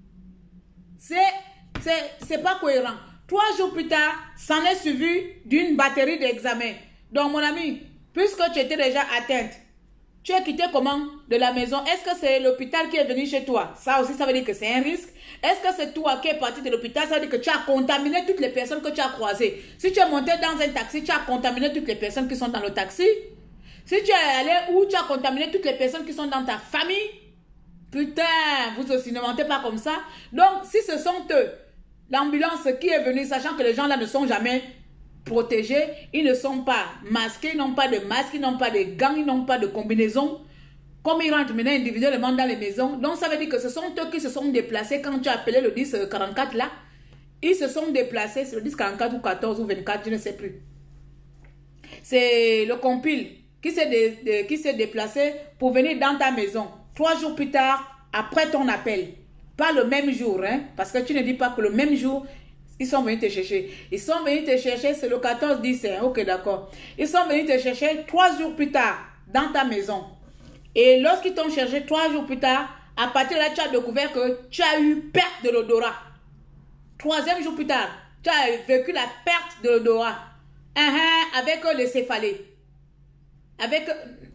C'est pas cohérent. Trois jours plus tard, s'en est suivi d'une batterie d'examens. Donc, mon ami, puisque tu étais déjà atteinte, tu es quitté comment de la maison? Est-ce que c'est l'hôpital qui est venu chez toi? Ça aussi, ça veut dire que c'est un risque. Est-ce que c'est toi qui es parti de l'hôpital? Ça veut dire que tu as contaminé toutes les personnes que tu as croisées. Si tu es monté dans un taxi, tu as contaminé toutes les personnes qui sont dans le taxi. Si tu es allé où tu as contaminé toutes les personnes qui sont dans ta famille. Putain, vous aussi ne mentez pas comme ça. Donc, si ce sont eux, l'ambulance qui est venue, sachant que les gens là ne sont jamais protégés, ils ne sont pas masqués, ils n'ont pas de masque, ils n'ont pas de gants, ils n'ont pas de combinaison. Comme ils rentrent maintenant individuellement dans les maisons, donc ça veut dire que ce sont eux qui se sont déplacés quand tu as appelé le dix quarante-quatre là. Ils se sont déplacés, c'est le dix quarante-quatre ou quatorze ou vingt-quatre, je ne sais plus. C'est le compile qui s'est dé, qui s'est déplacé pour venir dans ta maison. Trois jours plus tard, après ton appel. Pas le même jour, hein, parce que tu ne dis pas que le même jour, ils sont venus te chercher. Ils sont venus te chercher, c'est le quatorze dix, hein, ok, d'accord. Ils sont venus te chercher trois jours plus tard, dans ta maison. Et lorsqu'ils t'ont cherché trois jours plus tard, à partir de là, tu as découvert que tu as eu perte de l'odorat. Troisième jour plus tard, tu as vécu la perte de l'odorat. Uh -huh, avec les céphalées. Avec...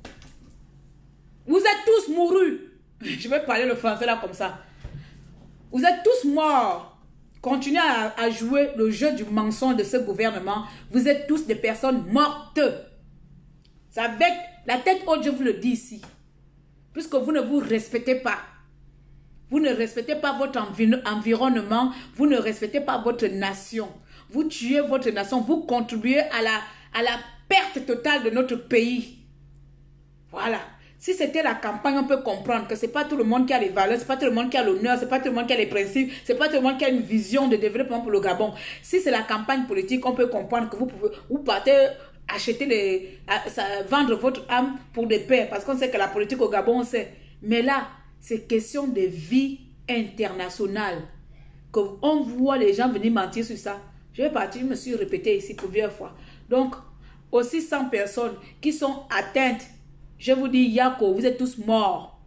Vous êtes tous mourus. Je vais parler le français là comme ça. Vous êtes tous morts. Continuez à, à jouer le jeu du mensonge de ce gouvernement. Vous êtes tous des personnes mortes. C'est avec la tête haute, je vous le dis ici. Puisque vous ne vous respectez pas. Vous ne respectez pas votre envi environnement. Vous ne respectez pas votre nation. Vous tuez votre nation. Vous contribuez à la, à la perte totale de notre pays. Voilà. Si c'était la campagne, on peut comprendre que ce n'est pas tout le monde qui a les valeurs, ce n'est pas tout le monde qui a l'honneur, ce n'est pas tout le monde qui a les principes, ce n'est pas tout le monde qui a une vision de développement pour le Gabon. Si c'est la campagne politique, on peut comprendre que vous pouvez, vous partez acheter les, à, ça, vendre votre âme pour des paix, parce qu'on sait que la politique au Gabon, on sait. Mais là, c'est question de vie internationale. Qu'on voit les gens venir mentir sur ça. Je vais partir, je me suis répété ici plusieurs fois. Donc, aussi cent personnes qui sont atteintes. Je vous dis, Yako, vous êtes tous morts.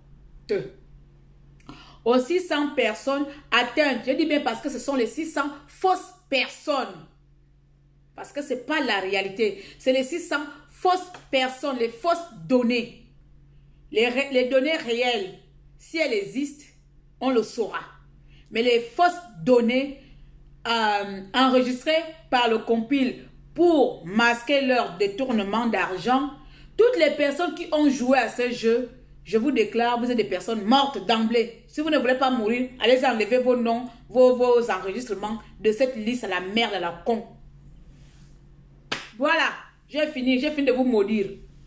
Aussi cent personnes atteintes. Je dis bien parce que ce sont les six cents fausses personnes. Parce que ce n'est pas la réalité. C'est les six cents fausses personnes, les fausses données. Les, les données réelles, si elles existent, on le saura. Mais les fausses données euh, enregistrées par le compile pour masquer leur détournement d'argent, toutes les personnes qui ont joué à ce jeu je vous déclare, vous êtes des personnes mortes d'emblée. Si vous ne voulez pas mourir, allez enlever vos noms, vos, vos enregistrements de cette liste à la merde, à la con. Voilà, j'ai fini, j'ai fini de vous maudire.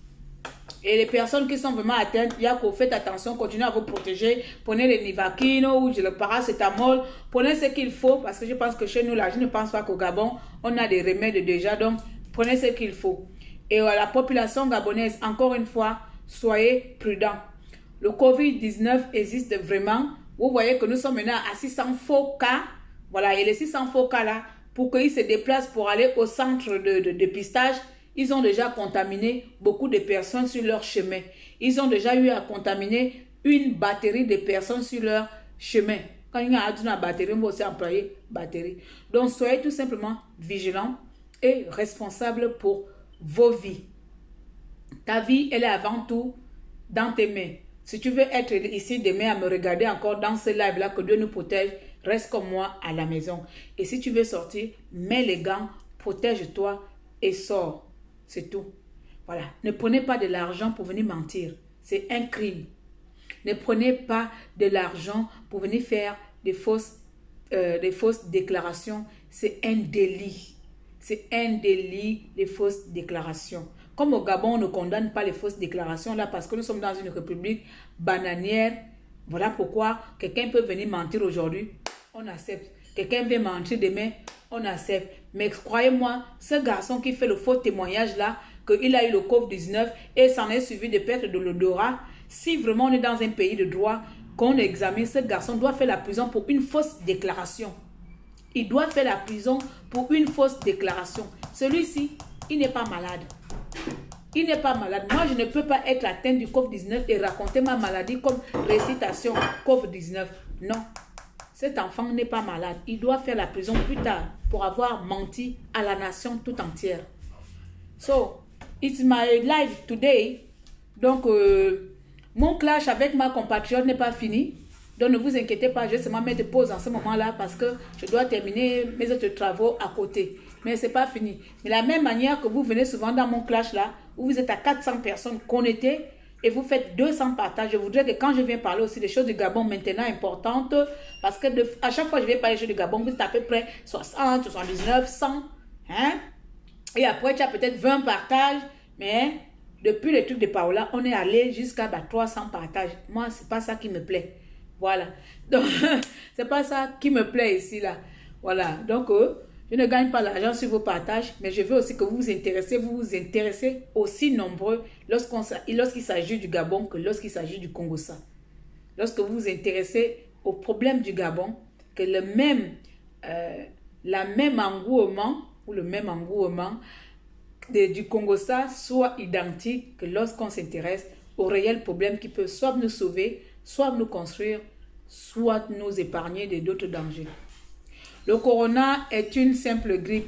Et les personnes qui sont vraiment atteintes, il y a qu'au faites attention, continuez à vous protéger. Prenez les Nivaquine ou le paracétamol. Prenez ce qu'il faut parce que je pense que chez nous, là, je ne pense pas qu'au Gabon, on a des remèdes déjà. Donc, prenez ce qu'il faut. Et à la population gabonaise, encore une fois, soyez prudents. Le covid dix-neuf existe vraiment. Vous voyez que nous sommes maintenant à six cents faux cas. Voilà, et les six cents faux cas là, pour qu'ils se déplacent pour aller au centre de, de dépistage, ils ont déjà contaminé beaucoup de personnes sur leur chemin. Ils ont déjà eu à contaminer une batterie de personnes sur leur chemin. Quand il y a une batterie, on va aussi employer batterie. Donc, soyez tout simplement vigilants et responsables pour vos vies. Ta vie, elle est avant tout dans tes mains. Si tu veux être ici demain à me regarder encore dans ce live-là, que Dieu nous protège, reste comme moi à la maison. Et si tu veux sortir, mets les gants, protège-toi et sors. C'est tout. Voilà. Ne prenez pas de l'argent pour venir mentir. C'est un crime. Ne prenez pas de l'argent pour venir faire des fausses, euh, des fausses déclarations. C'est un délit. C'est un délit, les fausses déclarations. Comme au Gabon, on ne condamne pas les fausses déclarations là parce que nous sommes dans une république bananière. Voilà pourquoi quelqu'un peut venir mentir aujourd'hui. On accepte. Quelqu'un veut mentir demain. On accepte. Mais croyez-moi, ce garçon qui fait le faux témoignage là, qu'il a eu le covid dix-neuf et s'en est suivi de perte de l'odorat, si vraiment on est dans un pays de droit, qu'on examine, ce garçon doit faire la prison pour une fausse déclaration. Il doit faire la prison pour une fausse déclaration. Celui-ci, il n'est pas malade. Il n'est pas malade. Moi, je ne peux pas être atteinte du covid dix-neuf et raconter ma maladie comme récitation covid dix-neuf. Non. Cet enfant n'est pas malade. Il doit faire la prison plus tard pour avoir menti à la nation tout entière. So, it's my life today. Donc, euh, mon clash avec ma compatriote n'est pas fini. Donc, ne vous inquiétez pas, je vais seulement mettre pause en ce moment-là parce que je dois terminer mes autres travaux à côté. Mais ce n'est pas fini. Mais de la même manière que vous venez souvent dans mon clash là, où vous êtes à quatre cents personnes connectées, et vous faites deux cents partages. Je voudrais que quand je viens parler aussi des choses du Gabon maintenant importantes, parce que de, à chaque fois que je vais parler des choses du Gabon, vous êtes à peu près soixante, soixante-dix-neuf, cent. Hein? Et après, tu as peut-être vingt partages. Mais depuis le truc de Paola, on est allé jusqu'à bah, trois cents partages. Moi, ce n'est pas ça qui me plaît. Voilà. Donc, ce n'est pas ça qui me plaît ici, là. Voilà. Donc, euh, je ne gagne pas l'argent sur vos partages, mais je veux aussi que vous vous intéressez, vous vous intéressez aussi nombreux lorsqu'on, lorsqu'il s'agit du Gabon que lorsqu'il s'agit du Congo-Ça. Lorsque vous vous intéressez au problème du Gabon, que le même, euh, la même engouement ou le même engouement de, du Congo-Ça soit identique que lorsqu'on s'intéresse aux réels problèmes qui peuvent soit nous sauver, soit nous construire, soit nous épargner de d'autres dangers. Le corona est une simple grippe.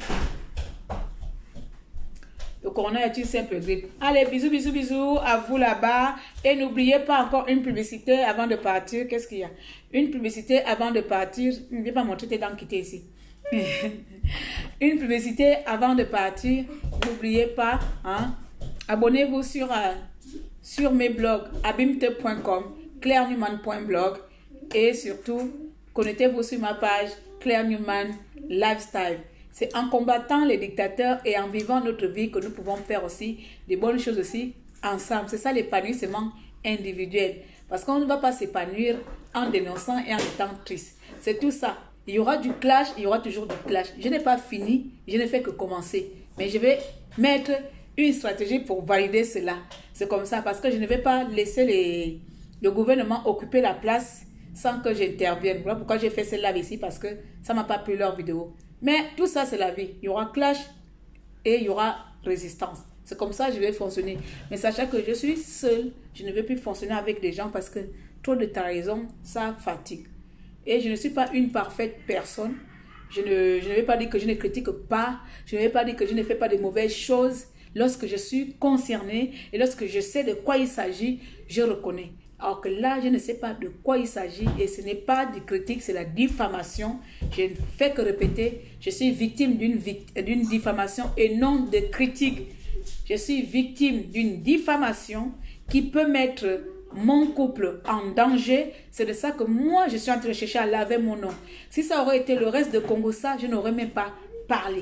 Le corona est une simple grippe. Allez, bisous, bisous, bisous à vous là-bas. Et n'oubliez pas encore une publicité avant de partir. Qu'est-ce qu'il y a? Une publicité avant de partir. Je ne vais pas montrer tes dents quitter ici. Une publicité avant de partir. N'oubliez pas, hein, abonnez-vous sur, euh, sur mes blogs abimte point com, claire newman point blog et surtout, connectez-vous sur ma page Claire Newman Lifestyle. C'est en combattant les dictateurs et en vivant notre vie que nous pouvons faire aussi des bonnes choses aussi ensemble. C'est ça l'épanouissement individuel. Parce qu'on ne va pas s'épanouir en dénonçant et en étant triste. C'est tout ça. Il y aura du clash, il y aura toujours du clash. Je n'ai pas fini, je ne fais que commencer. Mais je vais mettre une stratégie pour valider cela. C'est comme ça parce que je ne vais pas laisser les, le gouvernement occuper la place sans que j'intervienne. Voilà pourquoi j'ai fait ce live ici, parce que ça ne m'a pas plu leur vidéo. Mais tout ça, c'est la vie. Il y aura clash et il y aura résistance. C'est comme ça que je vais fonctionner. Mais sachez que je suis seule. Je ne vais plus fonctionner avec des gens parce que trop de trahison, ça fatigue. Et je ne suis pas une parfaite personne. Je ne, je ne vais pas dire que je ne critique pas. Je ne vais pas dire que je ne fais pas de mauvaises choses. Lorsque je suis concernée et lorsque je sais de quoi il s'agit, je reconnais. Alors que là, je ne sais pas de quoi il s'agit et ce n'est pas du critique, c'est la diffamation. Je ne fais que répéter, je suis victime d'une d'une diffamation et non de critique. Je suis victime d'une diffamation qui peut mettre mon couple en danger. C'est de ça que moi, je suis en train de chercher à laver mon nom. Si ça aurait été le reste de Congossa, je n'aurais même pas parlé.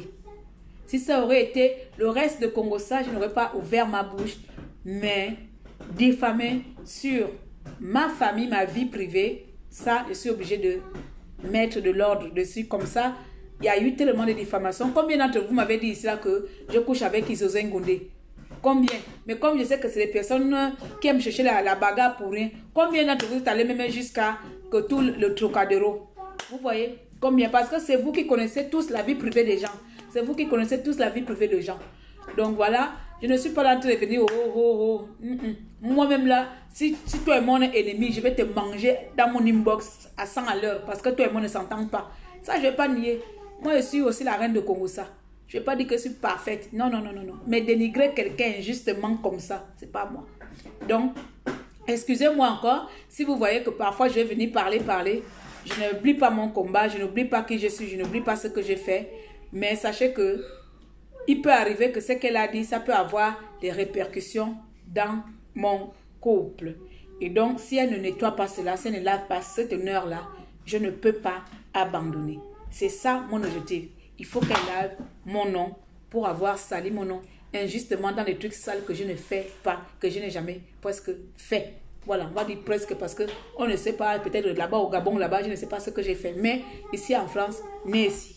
Si ça aurait été le reste de Congossa, je n'aurais pas ouvert ma bouche. Mais diffamer sur ma famille, ma vie privée, ça, je suis obligée de mettre de l'ordre dessus. Comme ça, il y a eu tellement de diffamations. Combien d'entre vous m'avez dit ici là que je couche avec Isozé Ngondé? Combien? Mais comme je sais que c'est des personnes qui aiment chercher la, la bagarre pour rien, combien d'entre vous êtes allés même jusqu'à que tout le, le Trocadéro? Vous voyez? Combien? Parce que c'est vous qui connaissez tous la vie privée des gens. C'est vous qui connaissez tous la vie privée des gens. Donc voilà, je ne suis pas là en train de venir, oh, oh, oh. Mm -mm. Moi-même là, si, si toi et mon ennemi, je vais te manger dans mon inbox à cent à l'heure parce que toi et moi ne s'entendent pas. Ça, je ne vais pas nier. Moi, je suis aussi la reine de Congossa. Je ne vais pas dire que je suis parfaite. Non, non, non, non, non. Mais dénigrer quelqu'un injustement comme ça, c'est pas moi. Donc, excusez-moi encore. Si vous voyez que parfois je vais venir parler, parler, je n'oublie pas mon combat, je n'oublie pas qui je suis, je n'oublie pas ce que j'ai fait. Mais sachez que il peut arriver que ce qu'elle a dit, ça peut avoir des répercussions dans mon couple. Et donc, si elle ne nettoie pas cela, si elle ne lave pas cet honneur-là, je ne peux pas abandonner. C'est ça mon objectif. Il faut qu'elle lave mon nom pour avoir sali mon nom injustement dans des trucs sales que je ne fais pas, que je n'ai jamais presque fait. Voilà, on va dire presque parce qu'on ne sait pas, peut-être là-bas au Gabon, là-bas, je ne sais pas ce que j'ai fait. Mais ici en France, mais ici.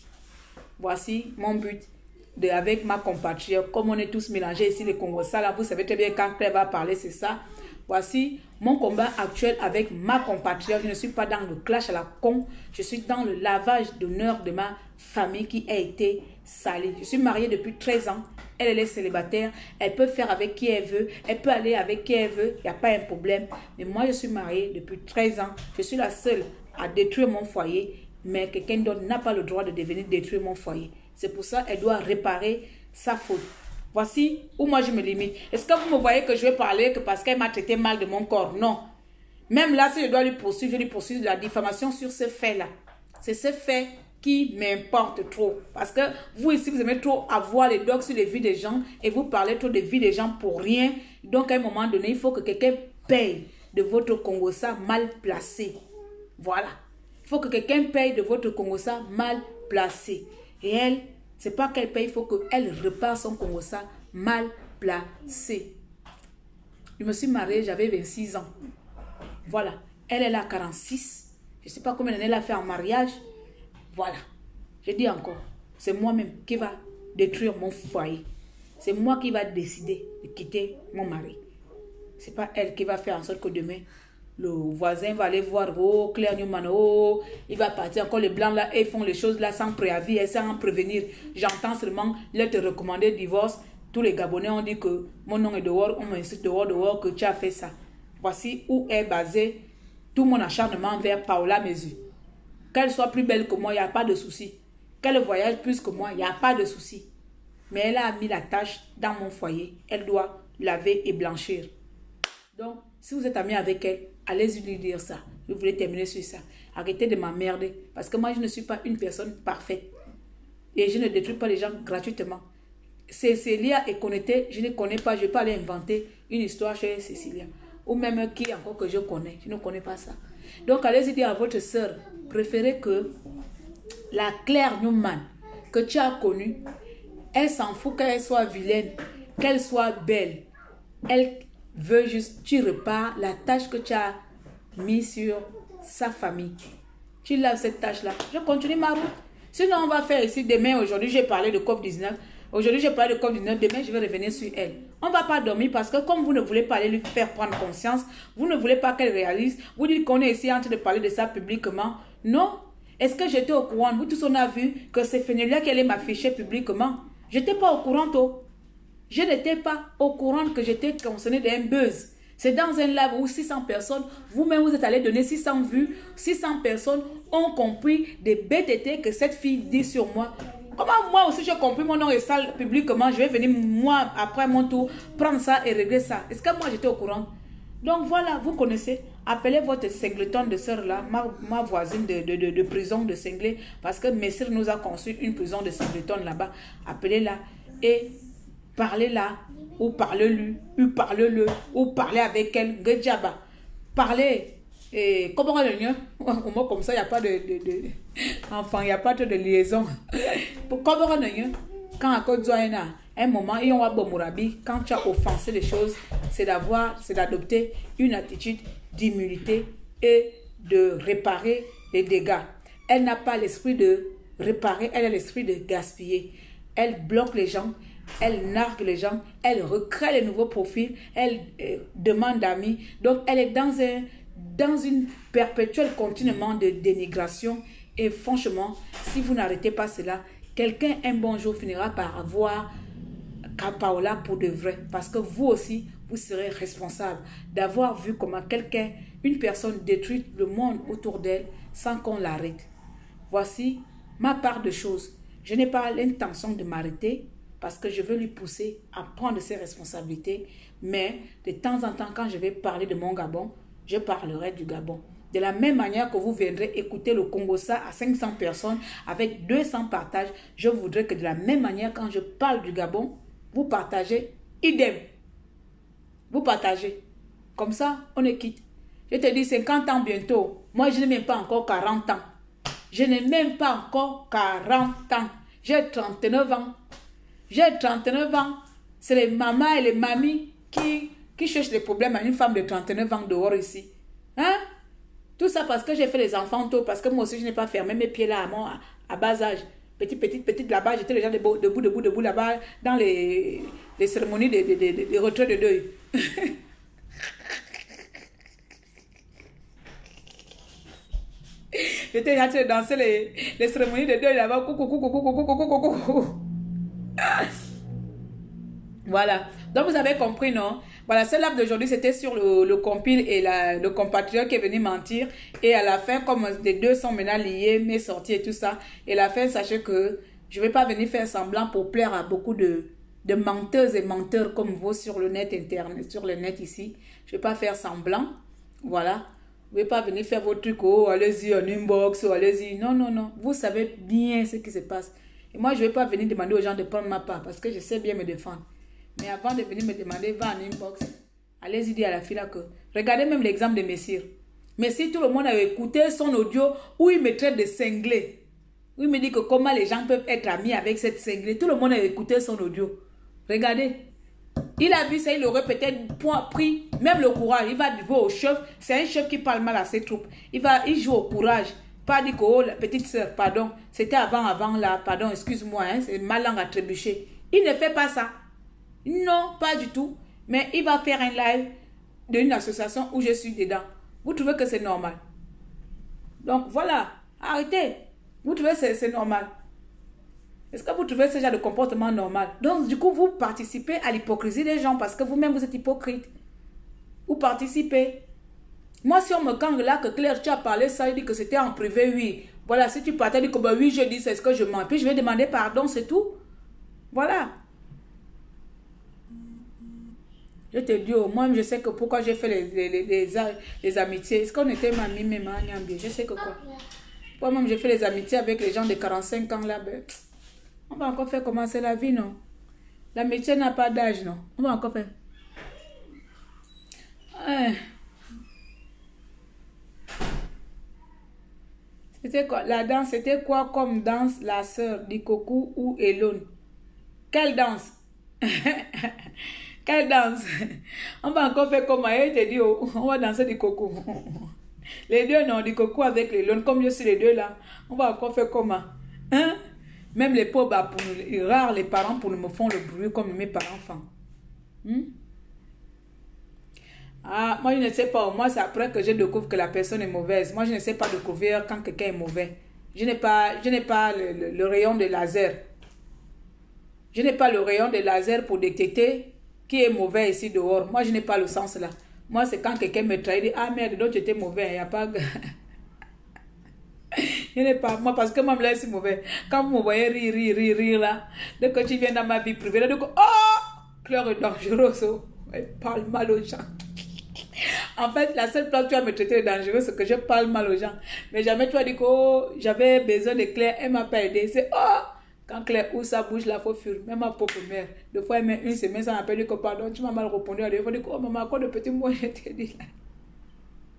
Voici mon but de, avec ma compatriote. Comme on est tous mélangés ici, les Congossa, là, vous savez très bien quand Claire va parler, c'est ça. Voici mon combat actuel avec ma compatriote. Je ne suis pas dans le clash à la con. Je suis dans le lavage d'honneur de ma famille qui a été salie. Je suis mariée depuis treize ans. Elle, elle est célibataire. Elle peut faire avec qui elle veut. Elle peut aller avec qui elle veut. Il n'y a pas un problème. Mais moi, je suis mariée depuis treize ans. Je suis la seule à détruire mon foyer. Mais quelqu'un d'autre n'a pas le droit de devenir détruire mon foyer. C'est pour ça qu'elle doit réparer sa faute. Voici où moi je me limite. Est-ce que vous me voyez que je vais parler que parce qu'elle m'a traité mal de mon corps? Non. Même là, si je dois lui poursuivre, je lui poursuivre de la diffamation sur ce fait-là. C'est ce fait qui m'importe trop. Parce que vous ici, vous aimez trop avoir les docs sur les vies des gens et vous parlez trop des vies des gens pour rien. Donc à un moment donné, il faut que quelqu'un paye de votre Congossa mal placé. Voilà. Il faut que quelqu'un paye de votre Congossa mal placé. Et elle, c'est pas qu'elle paye, il faut qu'elle repart son Congossa mal placé. Je me suis mariée, j'avais vingt-six ans. Voilà. Elle, elle a quarante-six. Je ne sais pas combien d'années elle a fait en mariage. Voilà. Je dis encore, c'est moi-même qui va détruire mon foyer. C'est moi qui va décider de quitter mon mari. Ce n'est pas elle qui va faire en sorte que demain, le voisin va aller voir, oh, Claire Newman, oh, il va partir. Encore les blancs là, ils font les choses là sans préavis et sans prévenir. J'entends seulement, leur te recommander divorce. Tous les Gabonais ont dit que mon nom est dehors, on m'insulte dehors, dehors, que tu as fait ça. Voici où est basé tout mon acharnement vers Paola Mesure. Qu'elle soit plus belle que moi, il n'y a pas de souci. Qu'elle voyage plus que moi, il n'y a pas de souci. Mais elle a mis la tâche dans mon foyer. Elle doit laver et blanchir. Donc, si vous êtes amis avec elle, allez-y lui dire ça. Je voulais terminer sur ça. Arrêtez de m'emmerder. Parce que moi, je ne suis pas une personne parfaite. Et je ne détruis pas les gens gratuitement. Cécilia est connectée, je ne connais pas. Je ne vais pas aller inventer une histoire chez Cécilia. Ou même qui encore que je connais. Je ne connais pas ça. Donc, allez-y dire à votre soeur, préférez que la Claire Newman que tu as connue, elle s'en fout qu'elle soit vilaine, qu'elle soit belle. Elle veut juste, tu repars la tâche que tu as mise sur sa famille. Tu laves cette tâche-là. Je continue ma route. Sinon, on va faire ici demain, aujourd'hui, j'ai parlé de COVID dix-neuf. Aujourd'hui, j'ai parlé de COVID dix-neuf. Demain, je vais revenir sur elle. On ne va pas dormir parce que comme vous ne voulez pas aller lui faire prendre conscience, vous ne voulez pas qu'elle réalise, vous dites qu'on est ici en train de parler de ça publiquement. Non. Est-ce que j'étais au courant? Vous tous, on a vu que c'est Fénélia qui allait m'afficher publiquement. Je n'étais pas au courant, toi. Je n'étais pas au courant que j'étais concernée d'un buzz. C'est dans un live où six cents personnes, vous-même vous êtes allé donner six cents vues, six cents personnes ont compris des B T T que cette fille dit sur moi. Comment moi aussi j'ai compris mon nom est sale publiquement, je vais venir moi après mon tour prendre ça et régler ça. Est-ce que moi j'étais au courant? Donc voilà, vous connaissez, appelez votre singleton de sœur là, ma, ma voisine de, de, de, de prison de Cinglé, parce que Messire nous a conçu une prison de singleton là-bas. Appelez-la et parlez-la, ou parlez-lui, ou parlez-le, ou parlez avec elle, Gedjaba. parler. Et comment on le au mot comme ça, il n'y a pas de, de, de enfin, il n'y a pas de liaison. Comment on le quand à Côte d'Ivoire, un moment, et on va Mourabi, quand tu as offensé les choses, c'est d'avoir, c'est d'adopter une attitude d'humilité et de réparer les dégâts. Elle n'a pas l'esprit de réparer, elle a l'esprit de gaspiller. Elle bloque les gens, elle nargue les gens, elle recrée les nouveaux profils, elle euh, demande d'amis. Donc, elle est dans un dans une perpétuelle continuellement de dénigration. Et franchement, si vous n'arrêtez pas cela, quelqu'un un bon jour finira par avoir Paola pour de vrai. Parce que vous aussi, vous serez responsable d'avoir vu comment quelqu'un, une personne détruit le monde autour d'elle sans qu'on l'arrête. Voici ma part de choses. Je n'ai pas l'intention de m'arrêter parce que je veux lui pousser à prendre ses responsabilités. Mais de temps en temps, quand je vais parler de mon Gabon, je parlerai du Gabon. De la même manière que vous viendrez écouter le Congo-Ça à cinq cents personnes avec deux cents partages, je voudrais que de la même manière, quand je parle du Gabon, vous partagez idem. Vous partagez. Comme ça, on est quitte. Je te dis cinquante ans bientôt. Moi, je n'ai même pas encore quarante ans. Je n'ai même pas encore quarante ans. J'ai trente-neuf ans. J'ai trente-neuf ans. C'est les mamans et les mamies qui... qui cherche les problèmes à une femme de trente-neuf ans dehors ici. Hein? Tout ça parce que j'ai fait les enfants tôt, parce que moi aussi je n'ai pas fermé mes pieds là à, mon, à, à bas âge. Petit, petit, petit là-bas, j'étais déjà debout, debout, debout, debout là-bas dans les, les cérémonies de, de, de, de, de retrait de deuil. J'étais déjà en train de danser les, les cérémonies de deuil là-bas. Coucou, coucou, coucou, coucou, coucou, coucou, coucou. Voilà. Donc vous avez compris, non? Voilà, ce live d'aujourd'hui, c'était sur le, le compile et la, le compatriote qui est venu mentir. Et à la fin, comme les deux sont maintenant liés, mes sorties et tout ça, et à la fin, sachez que je ne vais pas venir faire semblant pour plaire à beaucoup de, de menteuses et menteurs comme vous sur le net internet, sur le net ici. Je ne vais pas faire semblant. Voilà. Vous ne pouvez pas venir faire vos trucs, oh, allez-y en inbox, oh, allez-y. Non, non, non. Vous savez bien ce qui se passe. Et moi, je ne vais pas venir demander aux gens de prendre ma part parce que je sais bien me défendre. Mais avant de venir me demander, va en inbox. Allez-y dire à la fille là que... Regardez même l'exemple de Messire. Messire, tout le monde a écouté son audio où il me traite de cinglé. Où il me dit que comment les gens peuvent être amis avec cette cinglée. Tout le monde a écouté son audio. Regardez. Il a vu ça, il aurait peut-être pris même le courage. Il va jouer au chef. C'est un chef qui parle mal à ses troupes. Il, va, il joue au courage. Pas dire que, oh, la petite soeur, pardon. C'était avant, avant là. Pardon, excuse-moi. Hein, c'est ma langue à trébucher. Il ne fait pas ça. Non, pas du tout. Mais il va faire un live d'une association où je suis dedans. Vous trouvez que c'est normal? Donc voilà, arrêtez. Vous trouvez que c'est normal? Est-ce que vous trouvez ce genre de comportement normal? Donc du coup, vous participez à l'hypocrisie des gens parce que vous-même vous êtes hypocrite. Vous participez. Moi, si on me gangue là, que Claire, tu as parlé ça, il dit que c'était en privé, oui. Voilà, si tu partais, dit que bah, oui, je dis, c'est ce que je mens. Puis je vais demander pardon, c'est tout. Voilà. Je te dis, oh, moi, je sais que pourquoi j'ai fait les, les, les, les, les amitiés. Est-ce qu'on était mamie, même, je sais que quoi. Moi-même, j'ai fait les amitiés avec les gens de quarante-cinq ans là. Ben, on va encore faire commencer la vie, non? L'amitié n'a pas d'âge, non? On va encore faire. Ouais. C'était quoi? La danse, c'était quoi comme danse, la sœur d'Ikoku ou Elone? Quelle danse? Quelle danse? On va encore faire comme elle te dit, oh, on va danser du coco. Les deux, non, du coco avec les lons, comme je suis les deux là. On va encore faire comment? Hein? Même les pauvres, bah, pour nous, rares les parents pour nous me font le bruit comme mes parents font. Hmm? Ah, moi je ne sais pas. Moi c'est après que je découvre que la personne est mauvaise. Moi je ne sais pas découvrir quand quelqu'un est mauvais. Je n'ai pas, je n'ai pas le, le, le rayon de laser. Je n'ai pas le rayon de laser pour détecter qui est mauvais ici dehors. Moi, je n'ai pas le sens là. Moi, c'est quand quelqu'un me trahit, dit, ah merde, donc tu étais mauvais. Il n'y a pas... je n'ai pas... Moi, parce que moi, je me laisse mauvais. Quand vous me voyez rire, rire, rire, rire là, dès que tu viens dans ma vie privée, là, donc, oh, Claire est dangereuse. Oh. Elle parle mal aux gens. En fait, la seule place où tu vas me traiter de dangereux, c'est que je parle mal aux gens. Mais jamais tu as dit que oh, j'avais besoin de Claire, elle ne m'a pas aidé. C'est oh! Quand Claire ouvre sa bouche, là, il faut fuir. Même ma propre mère. Deux fois, elle met une semaine, ça m'a dit que pardon, tu m'as mal répondu. Il faut dire que oh maman, quoi de petit mot, je t'ai dit là.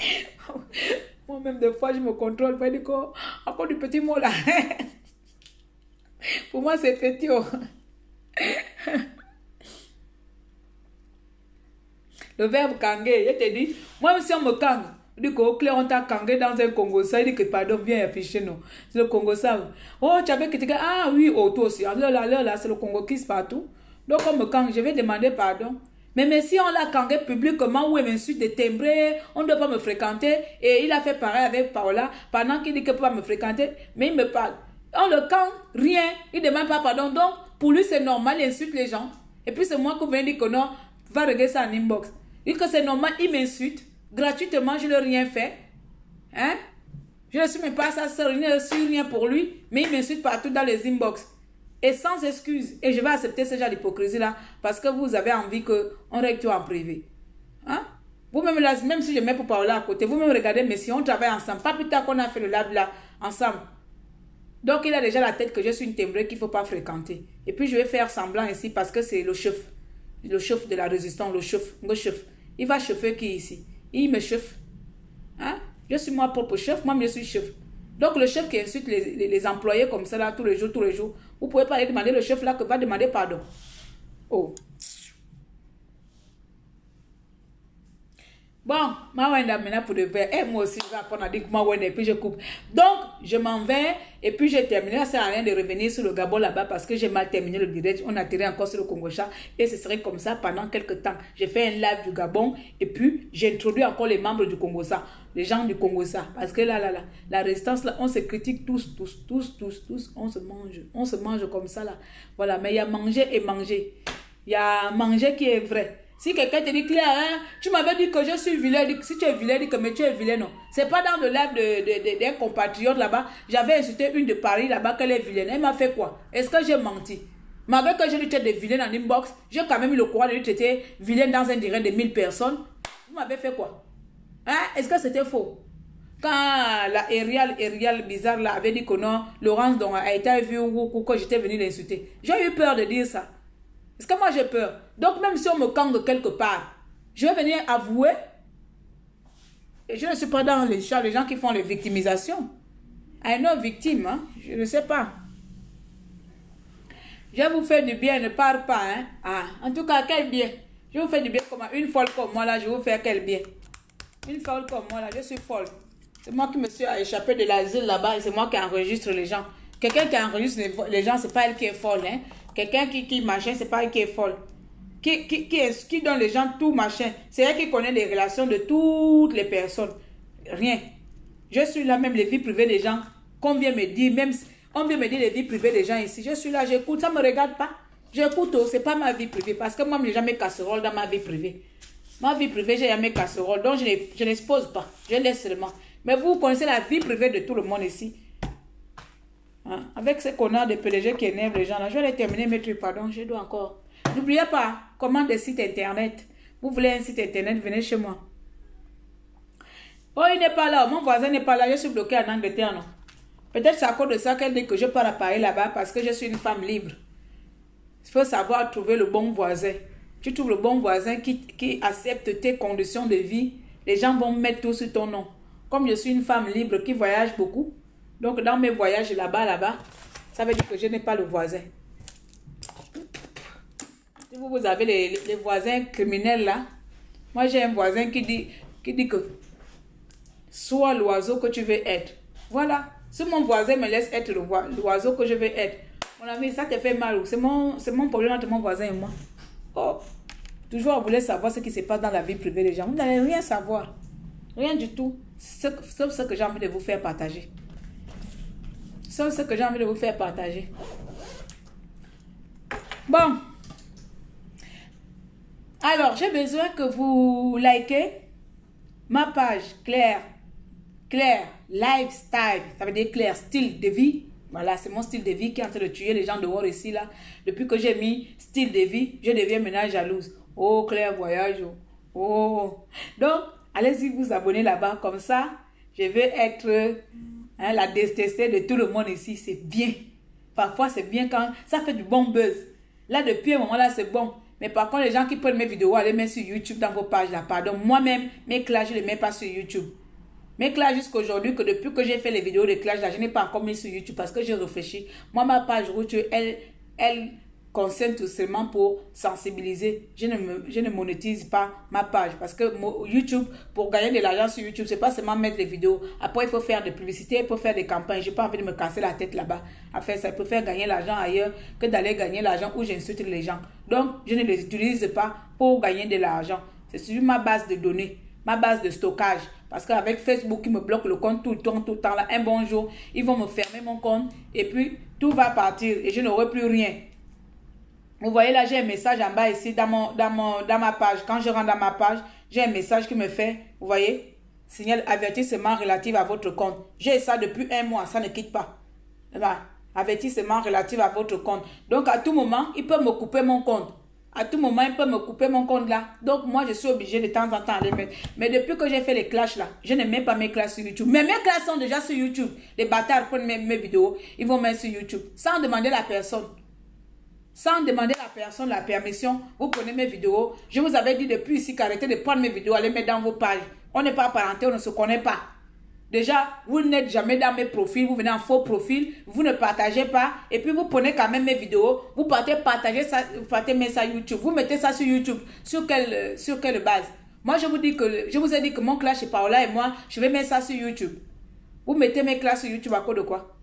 Moi-même, des fois, je me contrôle. Je dis quoi? Encore du petit mot là. Pour moi, c'est petit. Oh. Le verbe kanguer, je te dis, moi, si on me kangue, je dis qu'au clair, on t'a kangué dans un Congo, ça, il dit que pardon, viens afficher nous. C'est le Congo, ça. Oh, tu avais critiqué, ah oui, oh, toi aussi. Alors là, là, là, c'est le Congo qui se partout. Donc, on me kangue, je vais demander pardon. Mais, mais si on l'a kangué publiquement, ou il m'insulte de timbré, on ne doit pas me fréquenter, et il a fait pareil avec Paola, pendant qu'il dit qu'il ne peut pas me fréquenter, mais il me parle. On le kangue, rien, il ne demande pas pardon. Donc, pour lui, c'est normal, il insulte les gens. Et puis, c'est moi qui viens dire que non, va regarder ça en inbox. Il dit que c'est normal, il m'insulte. Gratuitement, je n'ai rien fait. Hein? Je ne suis même pas ça, je ne suis rien pour lui. Mais il m'insulte partout dans les inbox. Et sans excuse. Et je vais accepter ce genre d'hypocrisie-là. Parce que vous avez envie qu'on règle tout en privé. Hein? Vous-même, là, même si je mets pour parler à côté, vous-même regardez, mais si on travaille ensemble. Pas plus tard qu'on a fait le lab là, ensemble. Donc, il a déjà la tête que je suis une timbrée qu'il ne faut pas fréquenter. Et puis, je vais faire semblant ici parce que c'est le chef. Le chef de la résistance, le chef, le chef. Il va chauffer qui ici? Il me chauffe. Hein? Je suis moi propre chef, moi je suis chef. Donc le chef qui insulte les, les, les employés comme ça là tous les jours, tous les jours, vous pouvez pas aller demander le chef là que va demander pardon. Oh. Bon, ma wenda maintenant pour de vrai. Et moi aussi, je vais apprendre à dire que ma wenda et puis je coupe. Donc, je m'en vais et puis j'ai terminé. Ça sert à rien de revenir sur le Gabon là-bas parce que j'ai mal terminé le direct. On a tiré encore sur le Congo-Cha et ce serait comme ça pendant quelques temps. J'ai fait un live du Gabon et puis j'ai introduit encore les membres du Congo-Cha, les gens du Congo-Cha. Parce que là, là, là, la résistance là, on se critique tous, tous, tous, tous, tous. On se mange. On se mange comme ça là. Voilà, mais il y a manger et manger. Il y a manger qui est vrai. Si quelqu'un te dit, Claire, hein, tu m'avais dit que je suis vilain, si tu es vilain, dis que mais tu es vilain, non. C'est pas dans le live de, de, de, d'un compatriote là-bas. J'avais insulté une de Paris là-bas qu'elle est vilaine. Elle m'a fait quoi? Est-ce que j'ai menti? Malgré que je lui traite de vilaine en inbox, j'ai quand même eu le courage de lui traiter vilaine dans un direct de mille personnes. Vous m'avez fait quoi? Hein? Est-ce que c'était faux? Quand la Ariel, Ariel bizarre là avait dit que non, Laurence donc, a été vue ou que j'étais venu l'insulter. J'ai eu peur de dire ça. Est-ce que moi j'ai peur? Donc même si on me kangue quelque part, je vais venir avouer. Et je ne suis pas dans les gens, les gens qui font les victimisations. I know victime, hein? Je ne sais pas. Je vous fais du bien, ne parle pas, hein? Ah, en tout cas, quel bien? Je vous fais du bien comme une folle comme moi là, je vous fais quel bien? Une folle comme moi là, je suis folle. C'est moi qui me suis échappé de l'asile là-bas et c'est moi qui enregistre les gens. Quelqu'un qui enregistre les, les gens, c'est pas elle qui est folle, hein? Quelqu'un qui, qui machin, c'est pas elle qui est folle. Qui, qui, qui, est, qui donne les gens tout machin. C'est elle qui connaît les relations de toutes les personnes. Rien. Je suis là, même les vies privées des gens. Qu'on vient me dire, même on vient me dire les vies privées des gens ici. Je suis là, j'écoute, ça ne me regarde pas. J'écoute, oh, c'est pas ma vie privée. Parce que moi, je n'ai jamais casserole dans ma vie privée. Ma vie privée, j'ai jamais casserole. Donc, je n'expose pas. Je laisse seulement. Mais vous connaissez la vie privée de tout le monde ici. Hein? Avec ces connards de P D G qui énervent les gens là, je vais les terminer mes trucs, pardon, je dois encore. N'oubliez pas, commande des sites internet. Vous voulez un site internet, venez chez moi. Oh, il n'est pas là, mon voisin n'est pas là, je suis bloqué en Angleterre, non. Peut-être c'est à cause de ça qu'elle dit que je pars à Paris là-bas parce que je suis une femme libre. Il faut savoir trouver le bon voisin. Tu trouves le bon voisin qui, qui accepte tes conditions de vie, les gens vont mettre tout sur ton nom. Comme je suis une femme libre qui voyage beaucoup, donc dans mes voyages là-bas, là-bas, ça veut dire que je n'ai pas le voisin. Si vous, vous avez les, les voisins criminels là, moi j'ai un voisin qui dit, qui dit que sois l'oiseau que tu veux être. Voilà. Si mon voisin me laisse être l'oiseau que je veux être, mon ami, ça te fait mal. C'est mon, c'est mon problème entre mon voisin et moi. Oh, toujours vous voulez savoir ce qui se passe dans la vie privée des gens. Vous n'allez rien savoir. Rien du tout. Sauf ce que j'ai envie de vous faire partager. Sauf ce que j'ai envie de vous faire partager. Bon. Alors, j'ai besoin que vous likez ma page Claire. Claire Lifestyle. Ça veut dire Claire style de vie. Voilà, c'est mon style de vie qui est en train de tuer les gens dehors ici, là. Depuis que j'ai mis style de vie, je deviens maintenant jalouse. Oh, Claire voyage. Oh. Donc, allez-y vous abonner là-bas. Comme ça, je vais être hein, la détestée de tout le monde ici. C'est bien. Parfois, c'est bien quand ça fait du bon buzz. Là, depuis un moment là, c'est bon. Mais par contre, les gens qui prennent mes vidéos, allez mettre sur YouTube dans vos pages là. Pardon, moi-même, mes clashs, je ne les mets pas sur YouTube. Mes clashs jusqu'à aujourd'hui, que depuis que j'ai fait les vidéos de clash là, je n'ai pas encore mis sur YouTube parce que j'ai réfléchi. Moi, ma page YouTube, elle, elle concerne tout seulement pour sensibiliser. Je ne, me, je ne monétise pas ma page parce que YouTube, pour gagner de l'argent sur YouTube, c'est pas seulement mettre les vidéos. Après, il faut faire des publicités, il faut faire des campagnes. Je n'ai pas envie de me casser la tête là-bas à faire ça. Je préfère gagner l'argent ailleurs que d'aller gagner l'argent où j'insulte les gens. Donc, je ne les utilise pas pour gagner de l'argent. C'est sur ma base de données, ma base de stockage. Parce qu'avec Facebook, ils me bloquent le compte tout le temps, tout le temps. Là, un bon jour, ils vont me fermer mon compte et puis tout va partir et je n'aurai plus rien. Vous voyez là, j'ai un message en bas ici dans, mon, dans, mon, dans ma page. Quand je rentre dans ma page, j'ai un message qui me fait, vous voyez, signal avertissement relatif à votre compte. J'ai ça depuis un mois, ça ne quitte pas. Voilà. Avertissement relatif à votre compte. Donc à tout moment, il peut me couper mon compte. À tout moment, il peut me couper mon compte là. Donc moi, je suis obligée de temps en temps à les mettre. Mais depuis que j'ai fait les clashs là, je ne mets pas mes clashs sur YouTube. Mais mes clashs sont déjà sur YouTube. Les bâtards prennent mes, mes vidéos, ils vont mettre sur YouTube. Sans demander à la personne. Sans demander à la personne la permission, vous prenez mes vidéos. Je vous avais dit depuis ici qu'arrêtez de prendre mes vidéos, allez mettre dans vos pages. On n'est pas parenté, on ne se connaît pas. Déjà, vous n'êtes jamais dans mes profils, vous venez en faux profil, vous ne partagez pas. Et puis vous prenez quand même mes vidéos, vous partez partager ça, vous partez mettre ça sur YouTube. Vous mettez ça sur YouTube. Sur quelle, sur quelle base? Moi, je vous dis que je vous ai dit que mon clash est Paola et moi, je vais mettre ça sur YouTube. Vous mettez mes classes sur YouTube à cause de quoi?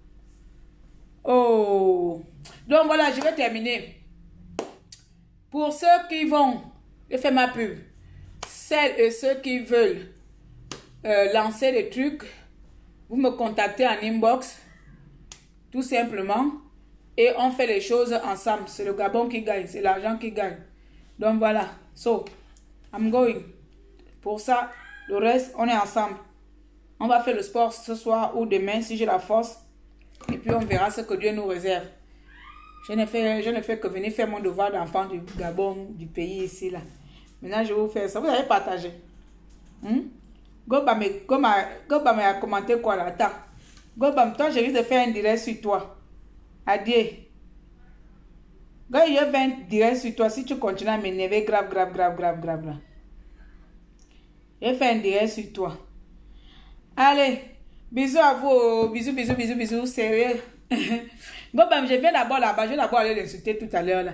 Oh, donc voilà, je vais terminer. Pour ceux qui vont, je fais ma pub, celles et ceux qui veulent euh, lancer des trucs, vous me contactez en inbox, tout simplement, et on fait les choses ensemble. C'est le Gabon qui gagne, c'est l'argent qui gagne. Donc voilà, so, I'm going. Pour ça, le reste, on est ensemble. On va faire le sport ce soir ou demain si j'ai la force. Et puis on verra ce que Dieu nous réserve. Je ne fais, je ne fais que venir faire mon devoir d'enfant du Gabon, du pays ici là. Maintenant je vais vous faire ça. Vous avez partagé. Hmm? Gobam a commenté quoi là? Attends. Gobam, toi je risque de faire un direct sur toi. Adieu. Quand je fais un direct sur toi, si tu continues à m'énerver grave, grave, grave, grave, grave là. Je fais un direct sur toi. Allez. Bisous à vous, bisous, bisous, bisous, bisous, sérieux. Bon, ben, je viens d'abord là-bas, je vais d'abord aller l'insulter tout à l'heure là.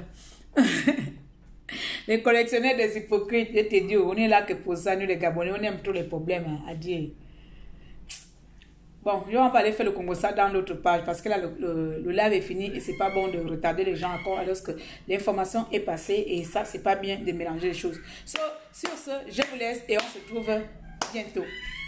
Les collectionneurs des hypocrites, je te dis, on est là que pour ça, nous les Gabonais, on aime tous les problèmes, hein, à dire. Bon, je vais pas aller faire le Congo ça dans l'autre page parce que là, le, le, le live est fini et c'est pas bon de retarder les gens encore alors que l'information est passée et ça, c'est pas bien de mélanger les choses. So, sur ce, je vous laisse et on se trouve bientôt.